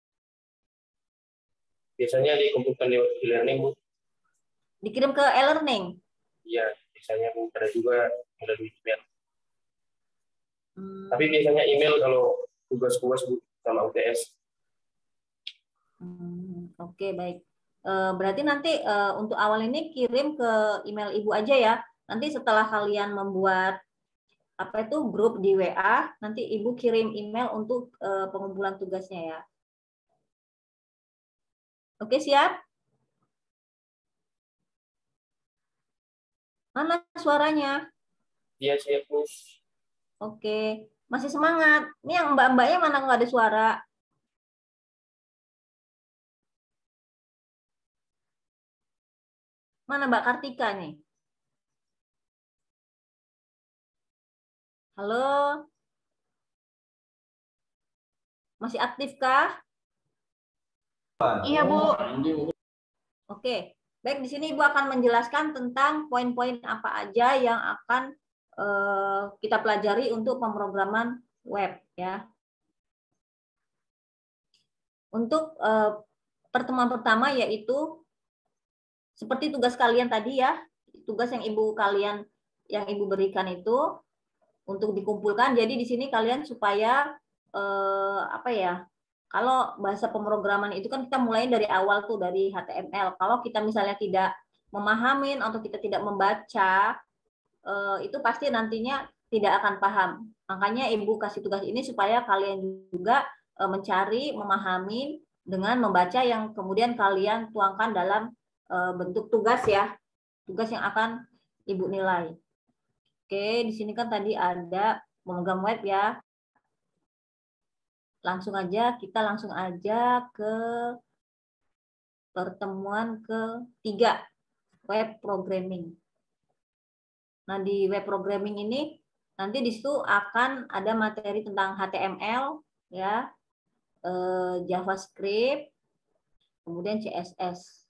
Biasanya dikumpulkan lewat e-learning, Bu. Dikirim ke e-learning? Iya, biasanya Bu. Ada juga melalui email. Tapi biasanya email kalau tugas-tugas Bu sama UTS. Oke, baik. Berarti nanti untuk awal ini kirim ke email Ibu aja ya. Nanti setelah kalian membuat apa itu grup di WA, nanti Ibu kirim email untuk pengumpulan tugasnya ya. Oke, siap? Mana suaranya? Iya, siap, Bu. Oke, masih semangat. Ini yang mbak-mbaknya mana nggak ada suara? Mana Mbak Kartika nih? Halo? Masih aktif kah? Iya, Bu. Oke, baik, di sini Ibu akan menjelaskan tentang poin-poin apa aja yang akan kita pelajari untuk pemrograman web ya. Untuk pertemuan pertama yaitu seperti tugas kalian tadi ya, tugas yang Ibu berikan itu untuk dikumpulkan. Jadi di sini kalian supaya apa ya? Kalau bahasa pemrograman itu kan kita mulai dari awal tuh dari HTML. Kalau kita misalnya tidak memahami atau kita tidak membaca, itu pasti nantinya tidak akan paham. Makanya Ibu kasih tugas ini supaya kalian juga mencari, memahami dengan membaca yang kemudian kalian tuangkan dalam bentuk tugas ya. Tugas yang akan Ibu nilai. Oke, di sini kan tadi ada program web ya. Kita langsung aja ke pertemuan ketiga, web programming. Nah, di web programming ini nanti di situ akan ada materi tentang HTML ya, JavaScript, kemudian CSS.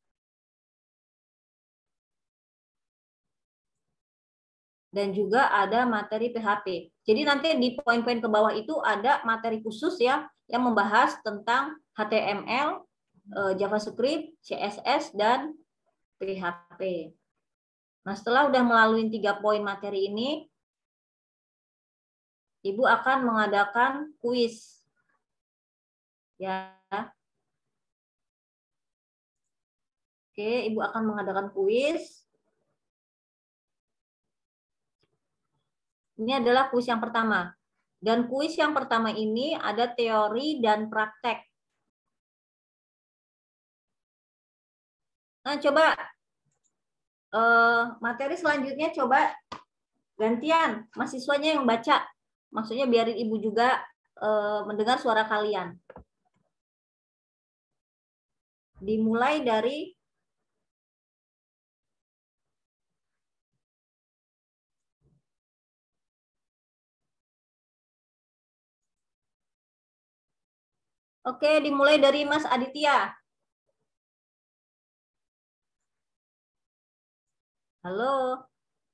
Dan juga ada materi PHP. Jadi nanti di poin-poin ke bawah itu ada materi khusus ya yang membahas tentang HTML, JavaScript, CSS, dan PHP. Nah, setelah udah melalui 3 poin materi ini, Ibu akan mengadakan kuis. Ya. Oke, Ibu akan mengadakan kuis. Ini adalah kuis yang pertama. Dan kuis yang pertama ini ada teori dan praktek. Nah, coba materi selanjutnya coba gantian mahasiswanya yang baca. Maksudnya biarin Ibu juga mendengar suara kalian. Dimulai dari Oke, dimulai dari Mas Aditya. Halo.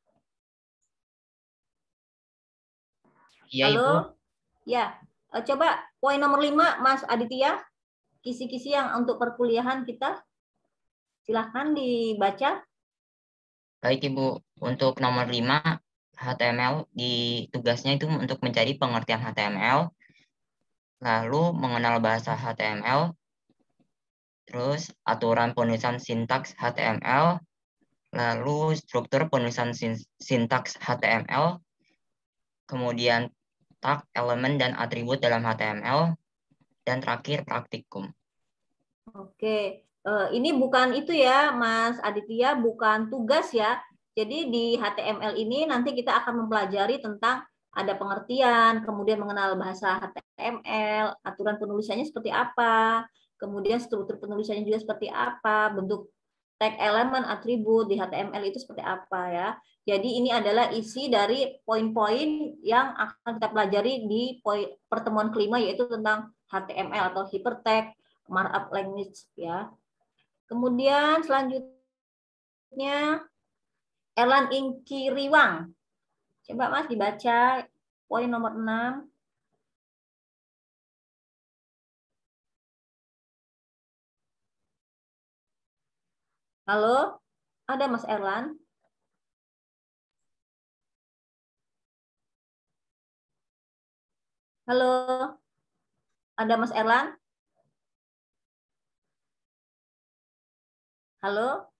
Iya, Halo. Ibu. Ya, coba poin nomor 5, Mas Aditya. Kisi-kisi yang untuk perkuliahan kita. Silahkan dibaca. Baik, Ibu. Untuk nomor 5, HTML, di tugasnya itu untuk mencari pengertian HTML, lalu mengenal bahasa HTML, terus aturan penulisan sintaks HTML, lalu struktur penulisan sintaks HTML, kemudian tag, elemen, dan atribut dalam HTML, dan terakhir praktikum. Oke, ini bukan itu ya Mas Aditya, bukan tugas ya. Jadi di HTML ini nanti kita akan mempelajari tentang ada pengertian, kemudian mengenal bahasa HTML, aturan penulisannya seperti apa, kemudian struktur penulisannya juga seperti apa, bentuk tag, elemen, atribut di HTML itu seperti apa ya. Jadi ini adalah isi dari poin-poin yang akan kita pelajari di pertemuan kelima, yaitu tentang HTML atau hypertext markup language ya. Kemudian selanjutnya Erlan Ingkiriwang. Coba Mas dibaca poin nomor 6. Halo? Ada Mas Erlan? Halo? Ada Mas Erlan? Halo?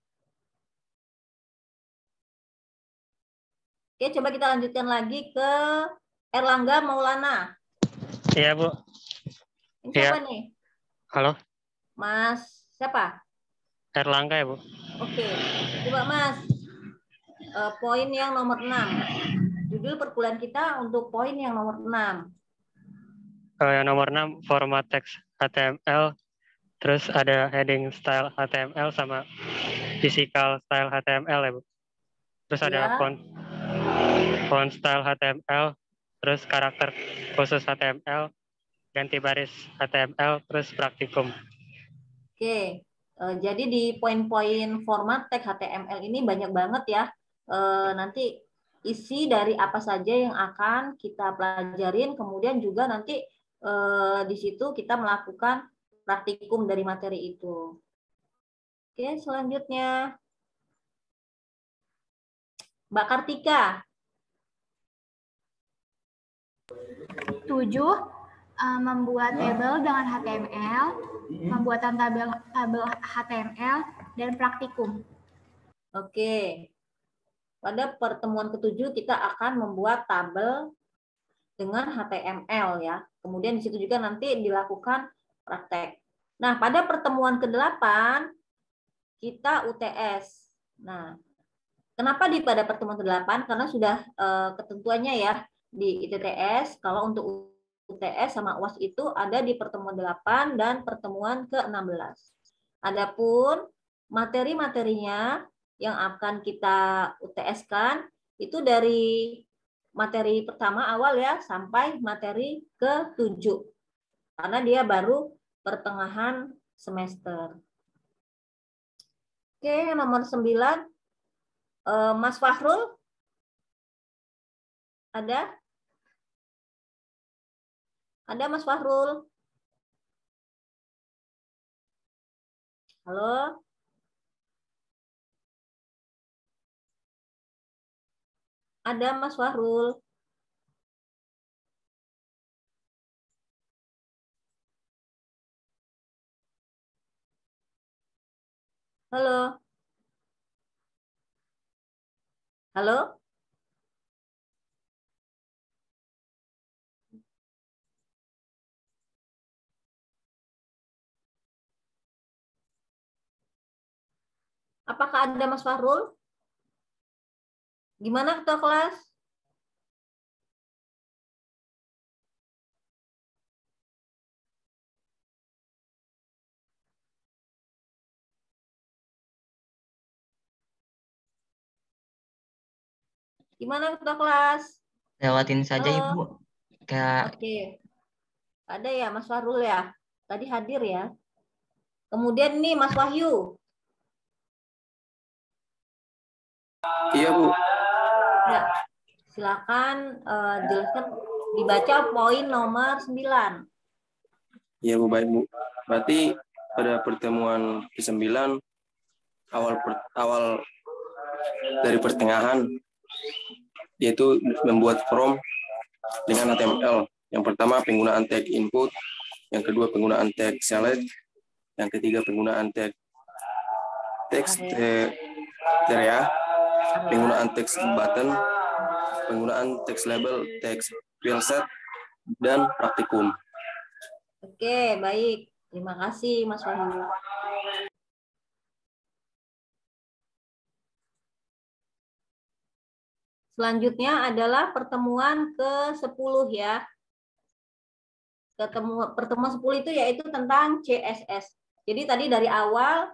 Oke, coba kita lanjutkan lagi ke Erlangga Maulana. Iya, Bu. Ini siapa Iya. nih? Halo, Mas siapa? Erlangga ya, Bu. Oke, coba Mas. Poin yang nomor 6. Judul perkuliahan kita untuk poin yang nomor 6. Yang nomor 6, format teks HTML. Terus ada heading style HTML sama physical style HTML ya, Bu. Terus ada Ya. font style HTML, terus karakter khusus HTML, ganti baris HTML, terus praktikum. Oke, jadi di poin-poin format teks HTML ini banyak banget ya. Nanti isi dari apa saja yang akan kita pelajarin, kemudian juga nanti di situ kita melakukan praktikum dari materi itu. Oke, selanjutnya Mbak Kartika. 7. Membuat tabel dengan HTML, pembuatan tabel HTML, dan praktikum. Oke, pada pertemuan ke-7 kita akan membuat tabel dengan HTML ya. Kemudian di situ juga nanti dilakukan praktek. Nah, pada pertemuan ke-8 kita UTS. Nah, kenapa pada pertemuan ke-8? Karena sudah ketentuannya ya di ITTS, kalau untuk UTS sama UAS itu ada di pertemuan 8 dan pertemuan ke-16. Adapun materi-materinya yang akan kita UTS-kan itu dari materi pertama awal ya sampai materi ke-7. Karena dia baru pertengahan semester. Oke, nomor 9. Mas Fahrul? Ada? Ada Mas Fahrul? Halo? Ada Mas Fahrul? Halo? Halo? Apakah ada Mas Fahrul? Gimana ketua kelas? Gimana ketua kelas? Lewatin saja, Halo? Ibu. Kayak Oke. Ada ya Mas Fahrul ya? Tadi hadir ya. Kemudian nih Mas Wahyu. Iya, Bu. Ya. Silakan jelaskan, dibaca poin nomor 9. Iya, Bu, baik, Bu. Berarti pada pertemuan ke-9 awal dari pertengahan yaitu membuat form dengan HTML. Yang pertama penggunaan tag input, yang kedua penggunaan tag select, yang ketiga penggunaan tag text area, penggunaan text button, penggunaan text label, text preset, dan praktikum. Oke, baik. Terima kasih Mas Wahyu. Selanjutnya adalah pertemuan ke-10 ya. Pertemuan 10 itu yaitu tentang CSS. Jadi tadi dari awal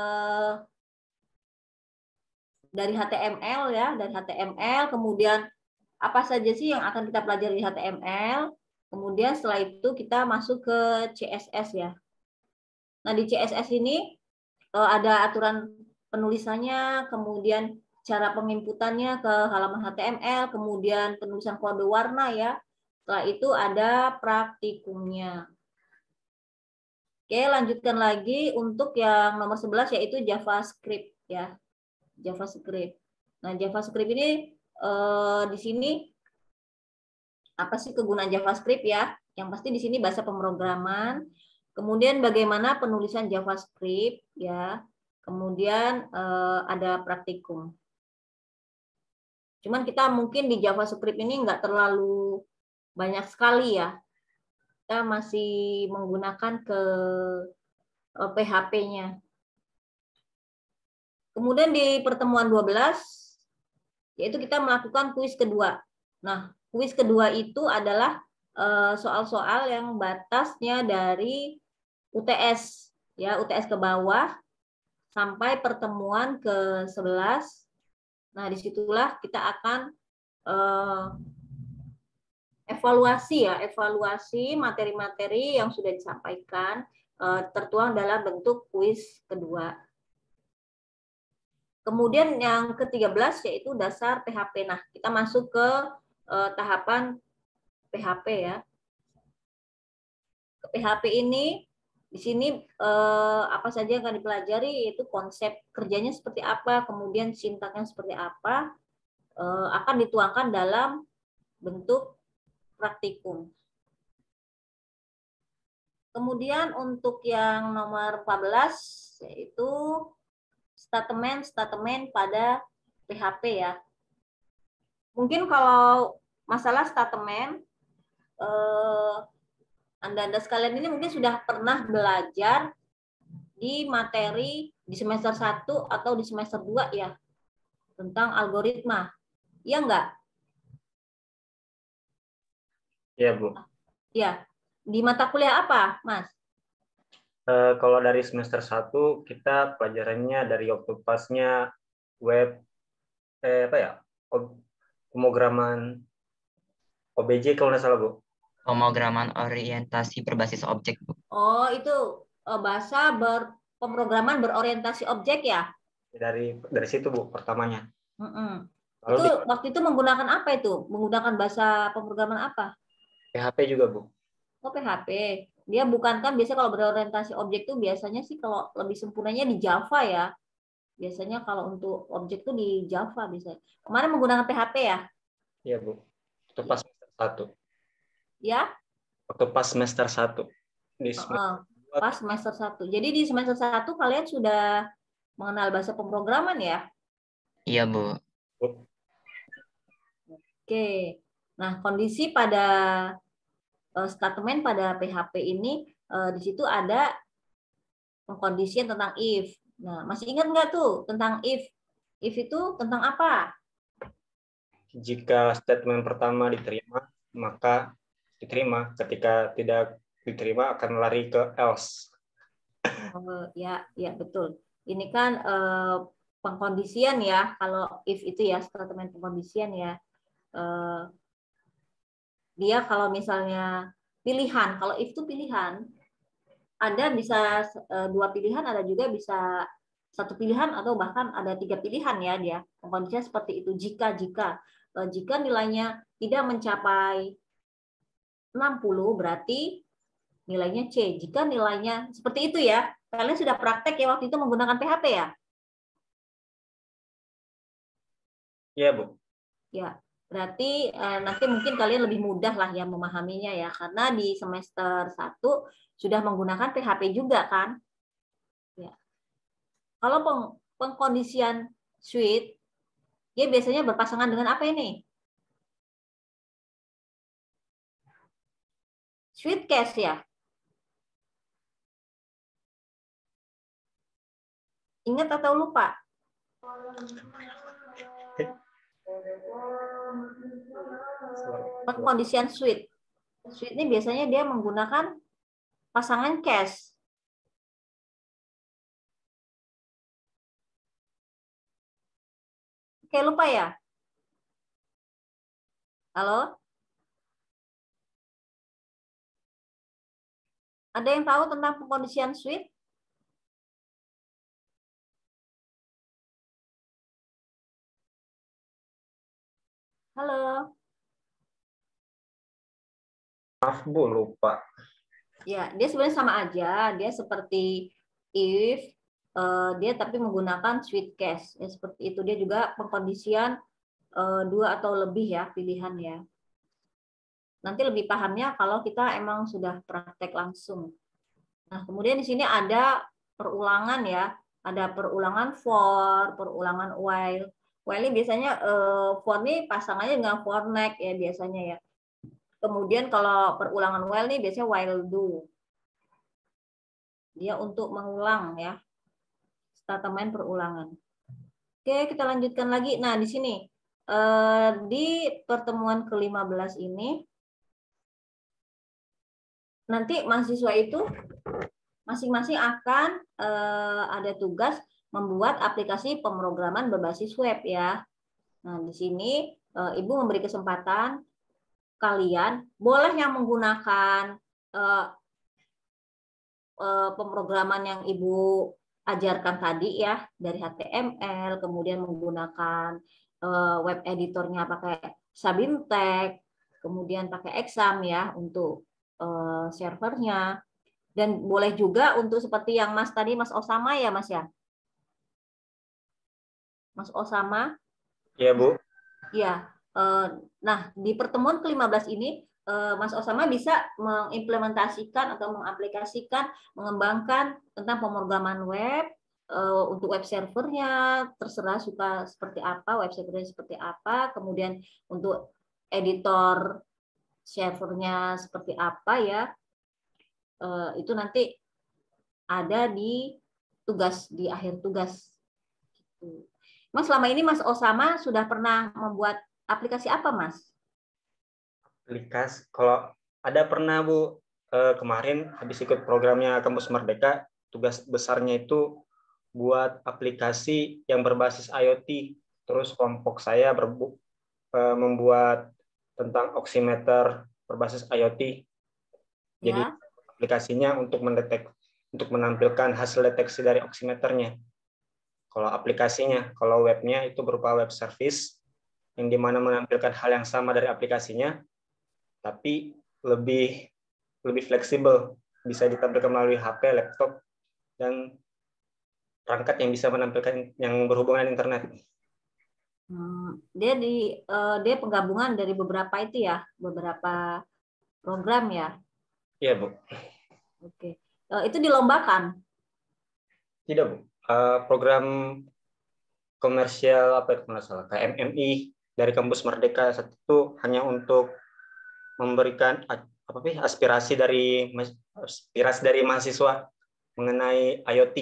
dari HTML ya, dari HTML, kemudian apa saja sih yang akan kita pelajari di HTML, kemudian setelah itu kita masuk ke CSS ya. Nah di CSS ini ada aturan penulisannya, kemudian cara penginputannya ke halaman HTML, kemudian penulisan kode warna ya. Setelah itu ada praktikumnya. Oke, lanjutkan lagi untuk yang nomor 11 yaitu JavaScript ya. JavaScript. Nah, JavaScript ini di sini apa sih kegunaan JavaScript ya? Yang pasti di sini bahasa pemrograman. Kemudian bagaimana penulisan JavaScript ya. kemudian ada praktikum. Cuman kita mungkin di JavaScript ini nggak terlalu banyak sekali ya. Kita masih menggunakan ke PHP-nya. Kemudian di pertemuan 12, yaitu kita melakukan kuis kedua. Nah, kuis kedua itu adalah soal-soal yang batasnya dari UTS, ya UTS ke bawah, sampai pertemuan ke-11. Nah, disitulah kita akan evaluasi materi-materi yang sudah disampaikan tertuang dalam bentuk kuis kedua. Kemudian yang ke-13 yaitu dasar PHP. Nah, kita masuk ke tahapan PHP ya. Ke PHP ini di sini apa saja yang akan dipelajari, yaitu konsep kerjanya seperti apa, kemudian sintaksnya seperti apa, akan dituangkan dalam bentuk praktikum. Kemudian untuk yang nomor 14 yaitu statement pada PHP ya. Mungkin kalau masalah statement, Anda sekalian ini mungkin sudah pernah belajar di materi di semester 1 atau di semester 2 ya, tentang algoritma. Iya enggak? Iya, Bu. Ya. Di mata kuliah apa, Mas? Kalau dari semester 1 kita pelajarannya dari Octopus-nya web pemrograman OBJ kalau nggak salah, Bu. Pemrograman orientasi berbasis objek, Bu. Oh, itu bahasa pemrograman berorientasi objek ya? Dari situ, Bu, pertamanya. Itu waktu itu menggunakan apa itu? Menggunakan bahasa pemrograman apa? PHP juga, Bu. Oh, PHP. Dia bukan kan biasa kalau berorientasi objek tuh biasanya sih kalau lebih sempurnanya di Java ya. Biasanya kalau untuk objek tuh di Java bisa. Kemarin menggunakan PHP ya? Iya, Bu. Waktu pas semester 1. Ya? Waktu pas semester 1. Di semester pas semester 1. Jadi di semester 1 kalian sudah mengenal bahasa pemrograman ya? Iya, Bu. Oke. Nah, kondisi pada statement pada PHP ini di situ ada pengkondisian tentang if. Nah, masih ingat nggak tuh tentang if? If itu tentang apa? Jika statement pertama diterima, maka diterima. Ketika tidak diterima, akan lari ke else. Ya betul. Ini kan pengkondisian ya. Kalau if itu ya statement pengkondisian ya. Dia kalau misalnya pilihan, kalau if itu pilihan, ada bisa 2 pilihan, ada juga bisa 1 pilihan atau bahkan ada 3 pilihan ya dia. Kondisinya seperti itu. Jika nilainya tidak mencapai 60 berarti nilainya C. Jika nilainya seperti itu ya. Kalian sudah praktek ya waktu itu menggunakan PHP ya? Iya, Bu. Ya. Berarti nanti mungkin kalian lebih mudah lah ya memahaminya ya. Karena di semester 1 sudah menggunakan PHP juga kan. Ya. Kalau pengkondisian switch, dia biasanya berpasangan dengan apa ini? Switch case ya. Ingat atau lupa? Pengkondisian switch. Switch ini biasanya dia menggunakan pasangan case. Oke, lupa ya? Halo? Ada yang tahu tentang pengkondisian switch? Halo? Maaf, Bu, lupa. Ya, dia sebenarnya sama aja. Dia seperti if, dia tapi menggunakan switch case. Ya, seperti itu. Dia juga pengkondisian 2 atau lebih ya pilihan ya. Nanti lebih pahamnya kalau kita emang sudah praktek langsung. Nah, kemudian di sini ada perulangan ya. ada perulangan for, perulangan while. While ini biasanya for ini pasangannya dengan for next ya biasanya ya. Kemudian kalau perulangan while ini biasanya while do. Dia untuk mengulang ya. Statement perulangan. Oke, kita lanjutkan lagi. Nah, di sini di pertemuan ke-15 ini nanti mahasiswa itu masing-masing akan ada tugas membuat aplikasi pemrograman berbasis web ya. Nah, di sini Ibu memberi kesempatan kalian boleh yang menggunakan pemrograman yang Ibu ajarkan tadi ya, dari HTML, kemudian menggunakan web editornya pakai Sabimtech, kemudian pakai Exam ya untuk servernya. Dan boleh juga untuk seperti yang Mas tadi, Mas Osama ya Mas ya? Mas Osama? Iya Bu. Ya. Nah, di pertemuan ke-15 ini, Mas Osama bisa mengimplementasikan atau mengaplikasikan, mengembangkan tentang pemrograman web, untuk web servernya, terserah suka seperti apa, web servernya seperti apa, kemudian untuk editor servernya seperti apa ya, itu nanti ada di tugas, di akhir tugas. Mas, selama ini Mas Osama sudah pernah membuat aplikasi apa, Mas? Aplikasi, kalau ada pernah Bu, kemarin habis ikut programnya Kampus Merdeka, tugas besarnya itu buat aplikasi yang berbasis IoT. Terus kelompok saya membuat tentang oximeter berbasis IoT. Jadi Ya. aplikasinya untuk menampilkan hasil deteksi dari oximeternya. Kalau aplikasinya, kalau webnya itu berupa web service yang dimana menampilkan hal yang sama dari aplikasinya, tapi lebih fleksibel, bisa ditampilkan melalui HP, laptop, dan perangkat yang bisa menampilkan yang berhubungan internet. Dia penggabungan dari beberapa itu ya, beberapa program ya. Iya Bu. Oke. Itu dilombakan? Tidak Bu. Program komersial apa itu nggak salah, KMMI dari Kampus Merdeka itu hanya untuk memberikan aspirasi dari mahasiswa mengenai IoT.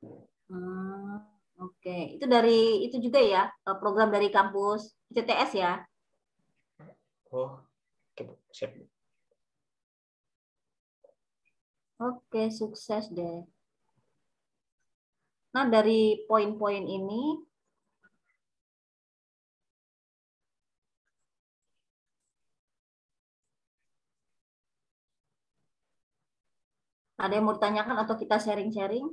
Oke, itu dari itu juga ya, program dari kampus ITTS ya? Oh, oke Bu, siap Bu. Oke, sukses deh. Nah, dari poin-poin ini, ada yang mau ditanyakan atau kita sharing-sharing?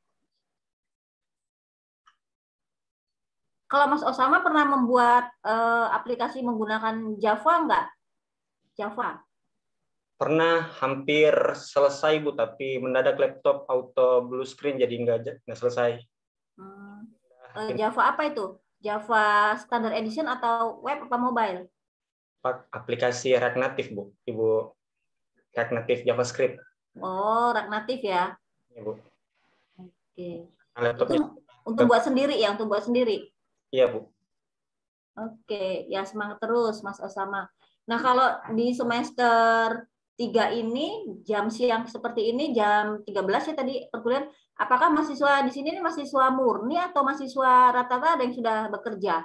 Kalau Mas Osama pernah membuat aplikasi menggunakan Java enggak? Java? Pernah hampir selesai Bu, tapi mendadak laptop auto blue screen jadi nggak selesai. Java apa itu? Java Standard Edition atau web apa mobile? Aplikasi React Native Bu, Ibu. React Native JavaScript. Oh, React Native ya? Iya Bu. Oke. Laptopnya Itu untuk buat sendiri ya, untuk buat sendiri? Iya Bu. Oke, ya semangat terus Mas Osama. Nah, kalau di semester 3 ini, jam siang seperti ini, jam 13 ya tadi perkuliahan, apakah mahasiswa di sini mahasiswa murni atau mahasiswa rata-rata ada yang sudah bekerja?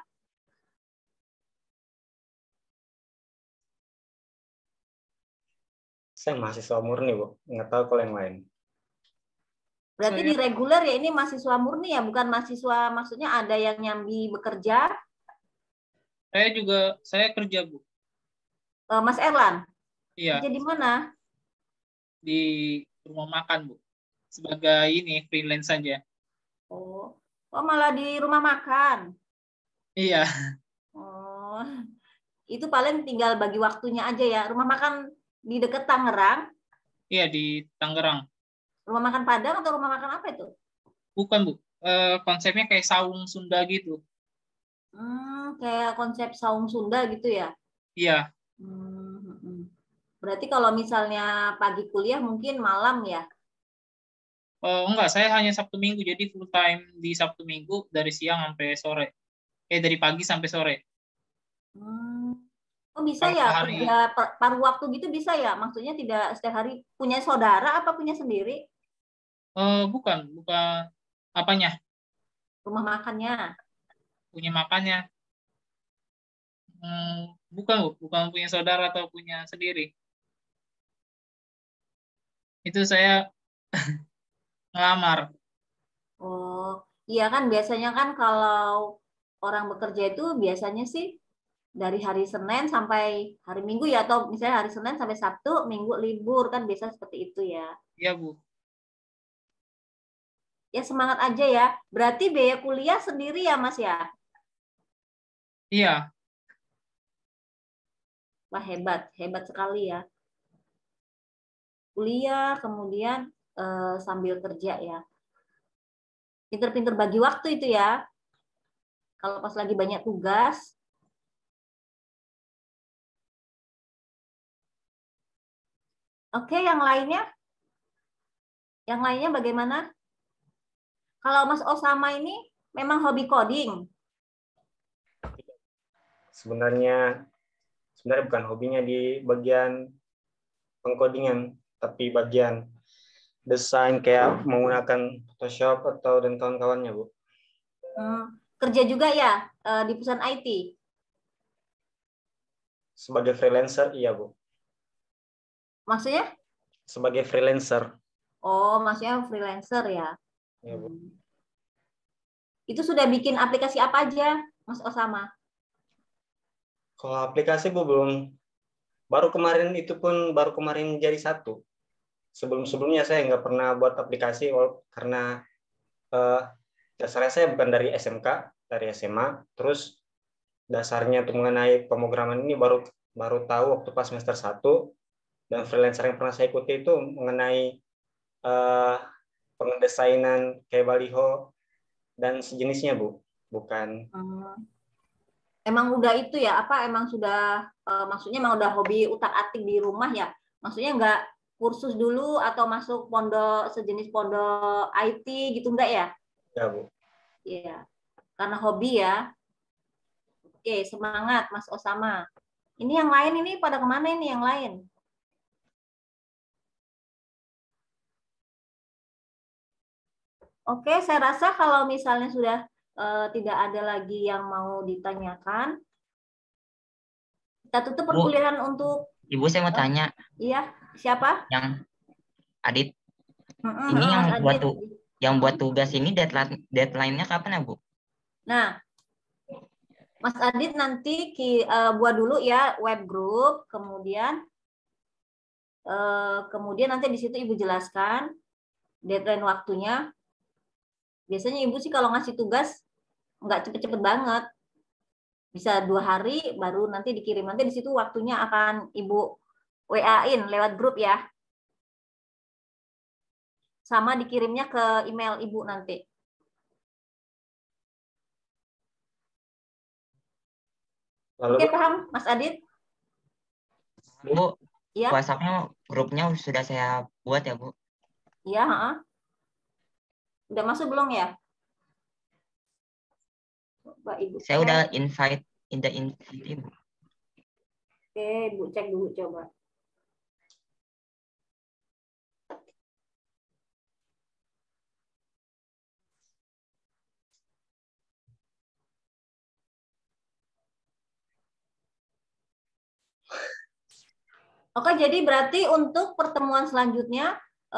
Saya mahasiswa murni Bu, nggak tahu kalau yang lain. Berarti di reguler ya, ini mahasiswa murni ya, bukan mahasiswa, maksudnya ada yang nyambi bekerja? Saya kerja Bu. Mas Erlan? Iya. Kerja di mana? Di rumah makan Bu. Sebagai ini freelance saja. Oh, malah di rumah makan? Iya. Oh, itu paling tinggal bagi waktunya aja ya. Rumah makan di dekat Tangerang? Iya, di Tangerang. Rumah makan Padang atau rumah makan apa itu? Bukan Bu. Konsepnya kayak saung Sunda gitu. Kayak konsep saung Sunda gitu ya? Iya. Berarti kalau misalnya pagi kuliah mungkin malam ya? Enggak, saya hanya Sabtu Minggu, jadi full time di Sabtu Minggu dari siang sampai sore. Dari pagi sampai sore. Oh bisa Kalau ya hari kerja paruh waktu gitu bisa ya? Maksudnya tidak setiap hari punya saudara apa punya sendiri bukan apanya, rumah makannya? punya makannya. Bukan Bu, bukan punya saudara atau punya sendiri. Itu saya ngelamar. Oh iya kan biasanya kan kalau orang bekerja itu biasanya sih dari hari Senin sampai hari Minggu ya atau misalnya hari Senin sampai Sabtu, Minggu libur kan biasa seperti itu ya. Iya Bu. Ya semangat aja ya. Berarti biaya kuliah sendiri ya Mas ya? Iya. Wah hebat, hebat sekali ya. Kuliah kemudian sambil kerja ya. Pinter-pinter bagi waktu itu ya. Kalau pas lagi banyak tugas. Oke, yang lainnya? Yang lainnya bagaimana? Kalau Mas Osama ini memang hobi coding. Sebenarnya bukan hobinya di bagian pengkodingan, tapi bagian desain kayak menggunakan Photoshop atau dan kawan-kawannya, Bu. Kerja juga ya di perusahaan IT? Sebagai freelancer, iya, Bu. Maksudnya? Sebagai freelancer. Oh, maksudnya freelancer ya? Iya, Bu. Itu sudah bikin aplikasi apa aja, Mas Osama? Kalau aplikasi, Bu, belum. Baru kemarin jadi satu. Sebelum-sebelumnya saya nggak pernah buat aplikasi karena dasarnya saya bukan dari SMK, dari SMA. Terus dasarnya untuk mengenai pemrograman ini baru tahu waktu pas semester 1. Dan freelancer yang pernah saya ikuti itu mengenai pengendesainan kayak baliho dan sejenisnya, Bu. Bukan. Emang udah itu ya, emang sudah maksudnya emang udah hobi utak-atik di rumah ya? Maksudnya nggak kursus dulu atau masuk pondok sejenis pondok IT gitu enggak ya? Ya, Bu. Iya. Karena hobi ya. Oke, semangat Mas Osama. Ini yang lain ini pada kemana ini yang lain? Oke, saya rasa kalau misalnya sudah tidak ada lagi yang mau ditanyakan, kita tutup perkuliahan untuk... Ibu, saya mau tanya. Iya, siapa? Yang Adit. Ini yang buat tugas ini deadline-nya kapan ya, Bu? Nah, Mas Adit nanti buat dulu ya web group, kemudian nanti di situ Ibu jelaskan deadline waktunya. Biasanya Ibu sih kalau ngasih tugas nggak cepet-cepet banget. Bisa 2 hari baru nanti dikirim. Nanti di situ waktunya akan Ibu WA-in lewat grup ya. Sama dikirimnya ke email Ibu nanti. Oke, paham Mas Adit? Bu, ya. WhatsApp-nya grupnya sudah saya buat ya, Bu? Iya, udah masuk belum ya? Coba Ibu saya cek. udah invite Ibu. Oke, Ibu cek dulu coba. Oke, jadi berarti untuk pertemuan selanjutnya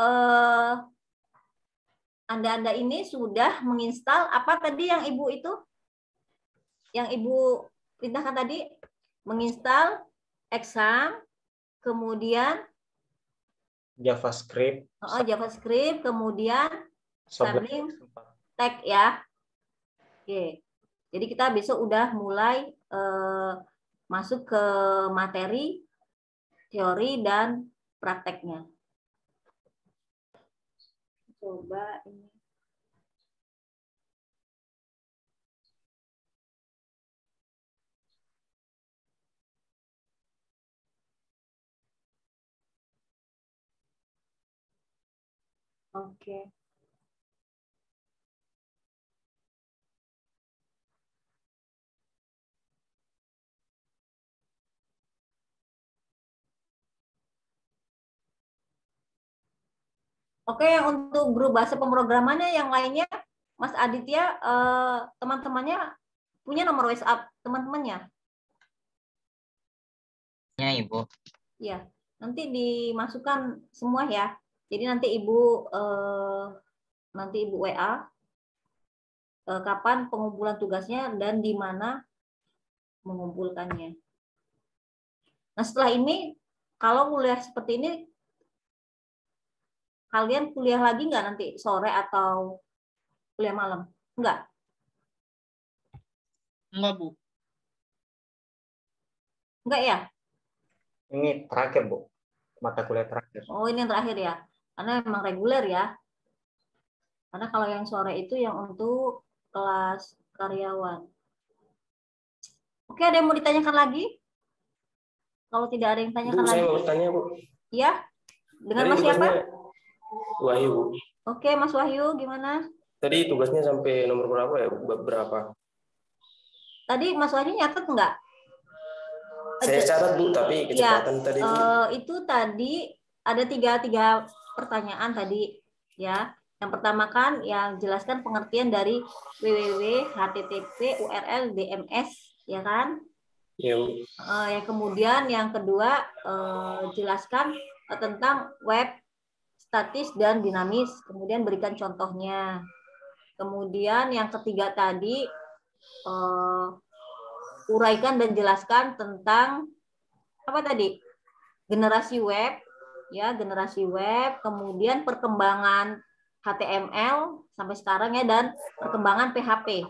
Anda ini sudah menginstal apa tadi yang Ibu itu? Yang Ibu perintahkan tadi? Menginstal Exam, kemudian JavaScript. JavaScript, kemudian Sublime Text ya. Oke. Jadi kita besok udah mulai masuk ke materi teori dan prakteknya. Coba ini. Oke. Oke, yang untuk grup bahasa pemrogramannya yang lainnya, Mas Aditya, teman-temannya punya nomor WhatsApp teman-temannya? Ya, Ibu. Ya, nanti dimasukkan semua ya. Jadi nanti Ibu WA kapan pengumpulan tugasnya dan di mana mengumpulkannya. Nah, setelah ini kalau kuliah seperti ini, kalian kuliah lagi nggak nanti sore atau kuliah malam? Enggak? Enggak, Bu. Enggak ya? Ini terakhir, Bu. Mata kuliah terakhir. Oh, ini yang terakhir ya? Karena memang reguler ya. Karena kalau yang sore itu yang untuk kelas karyawan. Oke, ada yang mau ditanyakan lagi? Kalau tidak ada yang tanyakan Bu, lagi. saya mau tanya, Bu. Iya? Dengan Tadi Mas siapa? tugasnya Wahyu, Bu. Oke, Mas Wahyu, gimana? Tadi tugasnya sampai nomor berapa ya? Berapa? Tadi Mas Wahyu nyatet nggak? Saya catat, Bu, tapi kecepatan tadi itu. Itu tadi ada tiga pertanyaan tadi ya. Yang pertama kan yang jelaskan pengertian dari www, HTTP, URL, DMS, ya kan? Ya, Bu. Yang kemudian yang kedua jelaskan tentang web statis dan dinamis. Kemudian berikan contohnya. Kemudian yang ketiga tadi uraikan dan jelaskan tentang apa tadi? Generasi web, ya, generasi web, kemudian perkembangan HTML sampai sekarang ya, dan perkembangan PHP.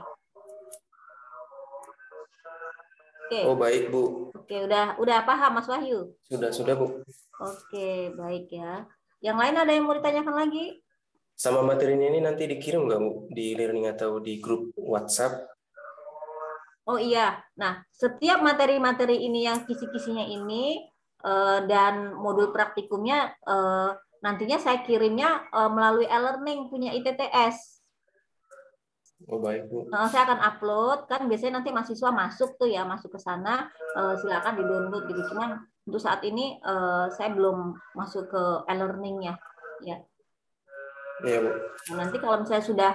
Oke. Oh, baik, Bu. Oke, udah paham Mas Wahyu? Sudah, Bu. Oke, baik ya. Yang lain ada yang mau ditanyakan lagi? Sama materinya ini nanti dikirim nggak, Bu? Di learning atau di grup WhatsApp? Oh iya. Nah, setiap materi-materi ini yang kisi-kisinya ini dan modul praktikumnya nantinya saya kirimnya melalui e-learning punya ITTS. Oh, baik, Bu. Saya akan upload, kan biasanya nanti mahasiswa masuk tuh ya, masuk ke sana, silakan di-download gitu. Cuman untuk saat ini saya belum masuk ke e-learning-nya. Ya. Iya, Bu. Nah, nanti kalau misalnya sudah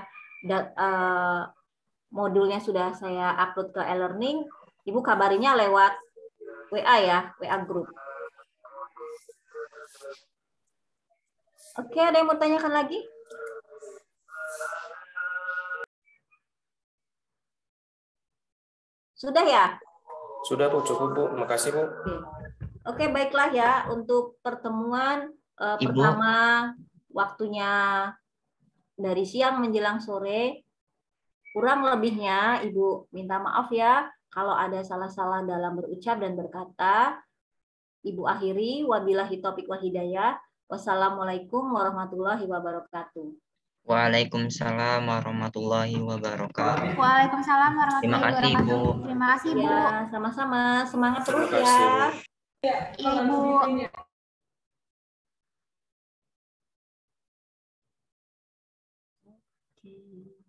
modulnya sudah saya upload ke e-learning, Ibu kabarinya lewat WA ya, WA group. Oke, ada yang mau tanyakan lagi? Sudah ya? Sudah, Bu. Cukup, Bu. Makasih, Bu. Oke, baiklah ya untuk pertemuan pertama waktunya dari siang menjelang sore. Kurang lebihnya Ibu minta maaf ya kalau ada salah-salah dalam berucap dan berkata. Ibu akhiri, wabillahi taufiq wal hidayah. Wassalamualaikum warahmatullahi wabarakatuh. Waalaikumsalam warahmatullahi wabarakatuh. Waalaikumsalam warahmatullahi wabarakatuh. Terima kasih, Bu. Terima kasih, Bu. Ya, sama-sama. Semangat terus Terima ya. kasih, Bu. Ibu.